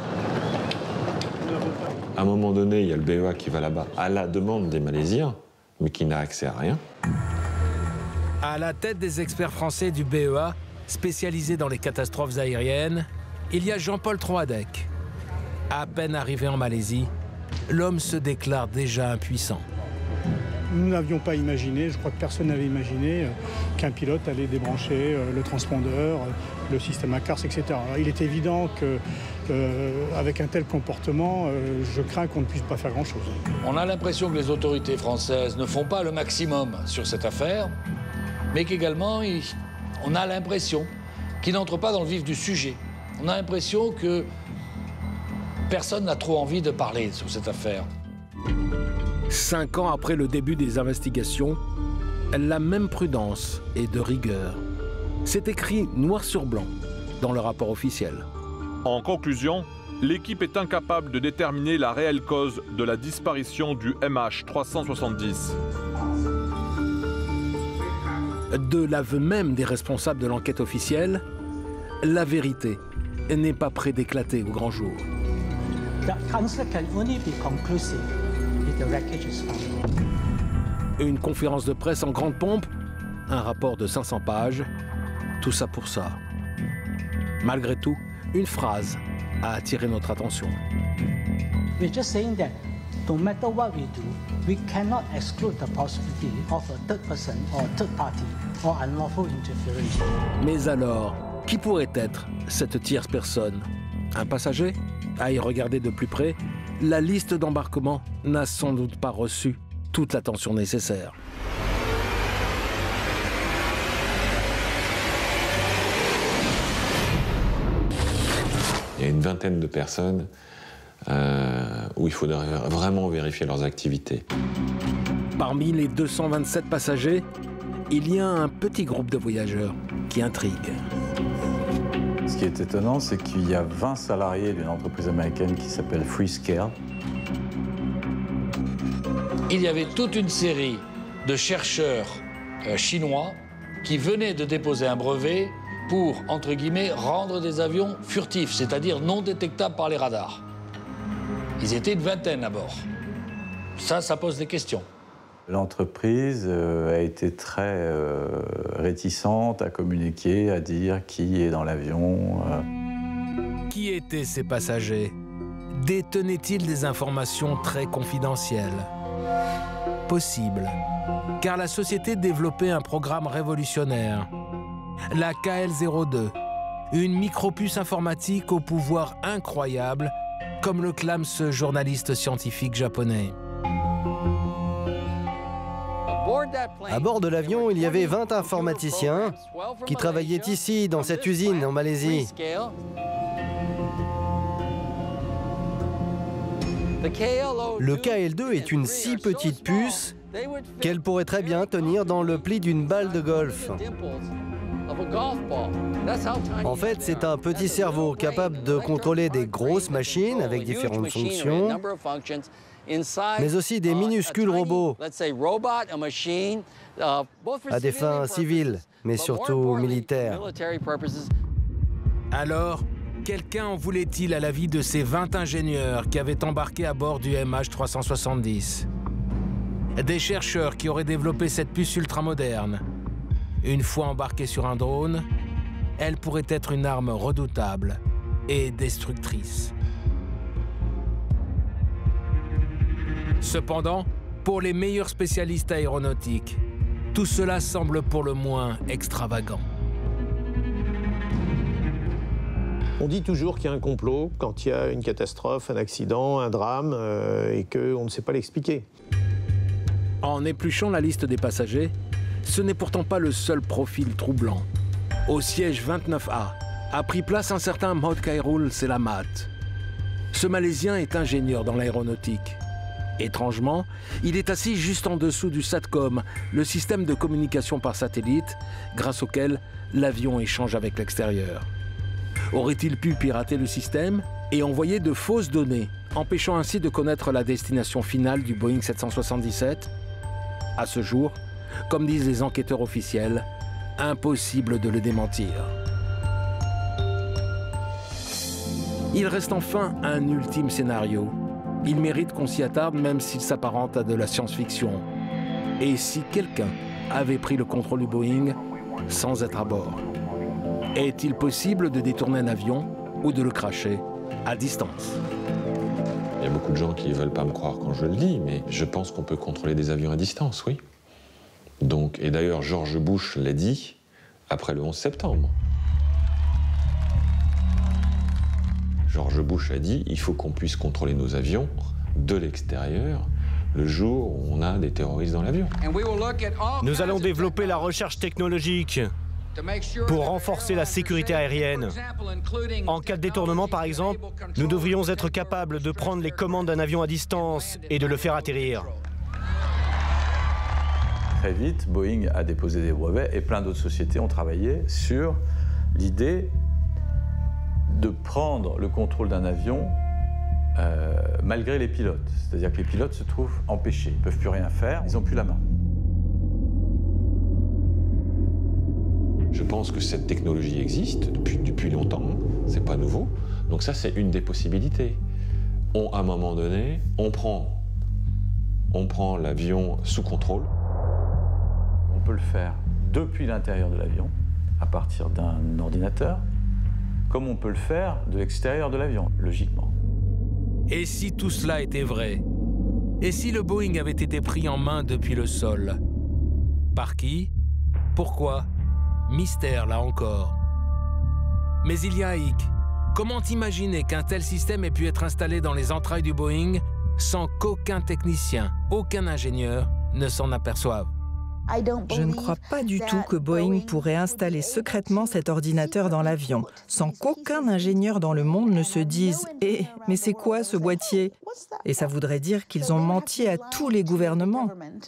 À un moment donné, il y a le B E A qui va là-bas à la demande des Malaisiens, mais qui n'a accès à rien. À la tête des experts français du B E A, spécialisés dans les catastrophes aériennes, il y a Jean-Paul Troadec. À peine arrivé en Malaisie, l'homme se déclare déjà impuissant. Nous n'avions pas imaginé, je crois que personne n'avait imaginé, qu'un pilote allait débrancher le transpondeur, le système à CARS, et cetera. Il est évident qu'avec euh, un tel comportement, euh, je crains qu'on ne puisse pas faire grand-chose. On a l'impression que les autorités françaises ne font pas le maximum sur cette affaire, mais qu'également, on a l'impression qu'ils n'entrent pas dans le vif du sujet. On a l'impression que personne n'a trop envie de parler sur cette affaire. Cinq ans après le début des investigations, la même prudence et de rigueur. C'est écrit noir sur blanc dans le rapport officiel. En conclusion, l'équipe est incapable de déterminer la réelle cause de la disparition du M H trois cent soixante-dix. De l'aveu même des responsables de l'enquête officielle, la vérité n'est pas près d'éclater au grand jour. Une conférence de presse en grande pompe, un rapport de cinq cents pages, tout ça pour ça. Malgré tout, une phrase a attiré notre attention. We're just saying that no matter what we do, we cannot exclude the possibility of a third person or third party or unlawful interference. Mais alors, qui pourrait être cette tierce personne? Un passager? À y regarder de plus près, la liste d'embarquement n'a sans doute pas reçu toute l'attention nécessaire. Il y a une vingtaine de personnes euh, où il faudrait vraiment vérifier leurs activités. Parmi les deux cent vingt-sept passagers, il y a un petit groupe de voyageurs qui intrigue. Ce qui est étonnant, c'est qu'il y a vingt salariés d'une entreprise américaine qui s'appelle Freescale. il y avait toute une série de chercheurs euh, chinois qui venaient de déposer un brevet pour, entre guillemets, rendre des avions furtifs, c'est-à-dire non détectables par les radars. Ils étaient une vingtaine à bord. Ça, ça pose des questions. L'entreprise euh, a été très euh, réticente à communiquer, à dire qui est dans l'avion. Euh. Qui étaient ces passagers? Détenaient-ils des informations très confidentielles? Possible, car la société développait un programme révolutionnaire, la K L zéro deux, une micropuce informatique au pouvoir incroyable, comme le clame ce journaliste scientifique japonais. À bord de l'avion, il y avait vingt informaticiens qui travaillaient ici, dans cette usine, en Malaisie. Le K L deux est une si petite puce qu'elle pourrait très bien tenir dans le pli d'une balle de golf. En fait, c'est un petit cerveau capable de contrôler des grosses machines avec différentes fonctions, mais aussi des minuscules robots à des fins civiles, mais surtout militaires. Alors, quelqu'un en voulait-il à la vie de ces vingt ingénieurs qui avaient embarqué à bord du M H trois cent soixante-dix? Des chercheurs qui auraient développé cette puce ultramoderne. Une fois embarquée sur un drone, elle pourrait être une arme redoutable et destructrice. Cependant, pour les meilleurs spécialistes aéronautiques, tout cela semble pour le moins extravagant. On dit toujours qu'il y a un complot quand il y a une catastrophe, un accident, un drame, euh, et qu'on ne sait pas l'expliquer. En épluchant la liste des passagers, ce n'est pourtant pas le seul profil troublant. Au siège vingt-neuf A a pris place un certain Maud Khairul Selamat. Ce Malaisien est ingénieur dans l'aéronautique. Étrangement, il est assis juste en dessous du SATCOM, le système de communication par satellite, grâce auquel l'avion échange avec l'extérieur. Aurait-il pu pirater le système et envoyer de fausses données, empêchant ainsi de connaître la destination finale du Boeing sept cent soixante-dix-sept? À ce jour, comme disent les enquêteurs officiels, impossible de le démentir. Il reste enfin un ultime scénario. Il mérite qu'on s'y attarde même s'il s'apparente à de la science-fiction. Et si quelqu'un avait pris le contrôle du Boeing sans être à bord? Est-il possible de détourner un avion ou de le crasher à distance? Il y a beaucoup de gens qui ne veulent pas me croire quand je le dis, mais je pense qu'on peut contrôler des avions à distance, oui. Donc, et d'ailleurs, George Bush l'a dit après le onze septembre. George Bush a dit il faut qu'on puisse contrôler nos avions de l'extérieur le jour où on a des terroristes dans l'avion. Nous allons développer la recherche technologique pour renforcer la sécurité aérienne. En cas de détournement, par exemple, nous devrions être capables de prendre les commandes d'un avion à distance et de le faire atterrir. Très vite, Boeing a déposé des brevets et plein d'autres sociétés ont travaillé sur l'idée de prendre le contrôle d'un avion euh, malgré les pilotes. C'est-à-dire que les pilotes se trouvent empêchés, ils ne peuvent plus rien faire, ils n'ont plus la main. Je pense que cette technologie existe depuis, depuis longtemps, c'est pas nouveau. Donc ça, c'est une des possibilités. On, à un moment donné, on prend, on prend l'avion sous contrôle. On peut le faire depuis l'intérieur de l'avion, à partir d'un ordinateur, comme on peut le faire de l'extérieur de l'avion, logiquement. Et si tout cela était vrai? Et si le Boeing avait été pris en main depuis le sol? Par qui? Pourquoi? Mystère, là encore. Mais il y a un hic. Comment imaginer qu'un tel système ait pu être installé dans les entrailles du Boeing sans qu'aucun technicien, aucun ingénieur ne s'en aperçoive? Je ne crois pas du tout que Boeing pourrait installer secrètement cet ordinateur dans l'avion, sans qu'aucun ingénieur dans le monde ne se dise « Eh, mais c'est quoi ce boîtier ?» Et ça voudrait dire qu'ils ont menti à tous les gouvernements.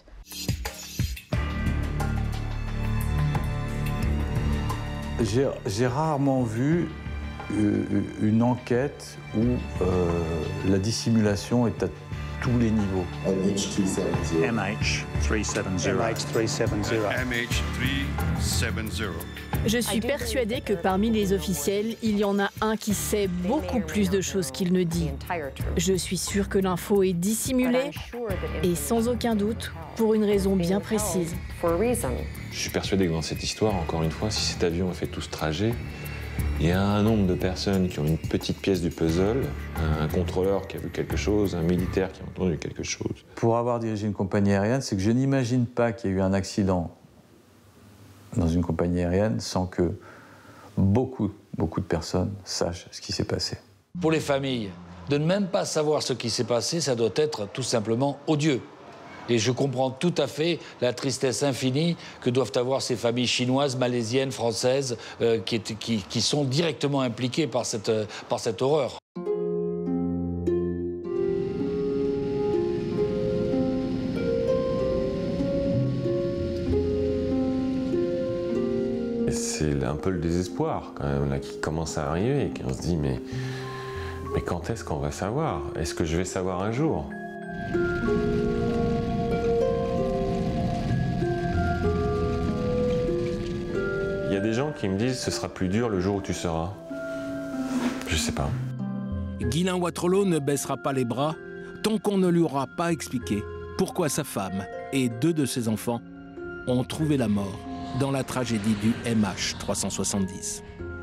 J'ai rarement vu une enquête où euh, la dissimulation est à tous les niveaux. M H three seventy. M H three seventy. M H three seventy. M H three seventy. Je suis persuadée que parmi les officiels, il y en a un qui sait beaucoup plus de choses qu'il ne dit. Je suis sûre que l'info est dissimulée et sans aucun doute pour une raison bien précise. Je suis persuadé que dans cette histoire, encore une fois, si cet avion a fait tout ce trajet, il y a un nombre de personnes qui ont une petite pièce du puzzle, un contrôleur qui a vu quelque chose, un militaire qui a entendu quelque chose. Pour avoir dirigé une compagnie aérienne, c'est que je n'imagine pas qu'il y ait eu un accident dans une compagnie aérienne sans que beaucoup, beaucoup de personnes sachent ce qui s'est passé. Pour les familles, de ne même pas savoir ce qui s'est passé, ça doit être tout simplement odieux. Et je comprends tout à fait la tristesse infinie que doivent avoir ces familles chinoises, malaisiennes, françaises, euh, qui, qui, qui sont directement impliquées par cette, par cette horreur. C'est un peu le désespoir quand même là, qui commence à arriver et qu'on se dit mais, mais quand est-ce qu'on va savoir? Est-ce que je vais savoir un jour? Il y a des gens qui me disent ce sera plus dur le jour où tu seras. Je sais pas. Guylain Wattrelos ne baissera pas les bras tant qu'on ne lui aura pas expliqué pourquoi sa femme et deux de ses enfants ont trouvé la mort dans la tragédie du M H trois cent soixante-dix.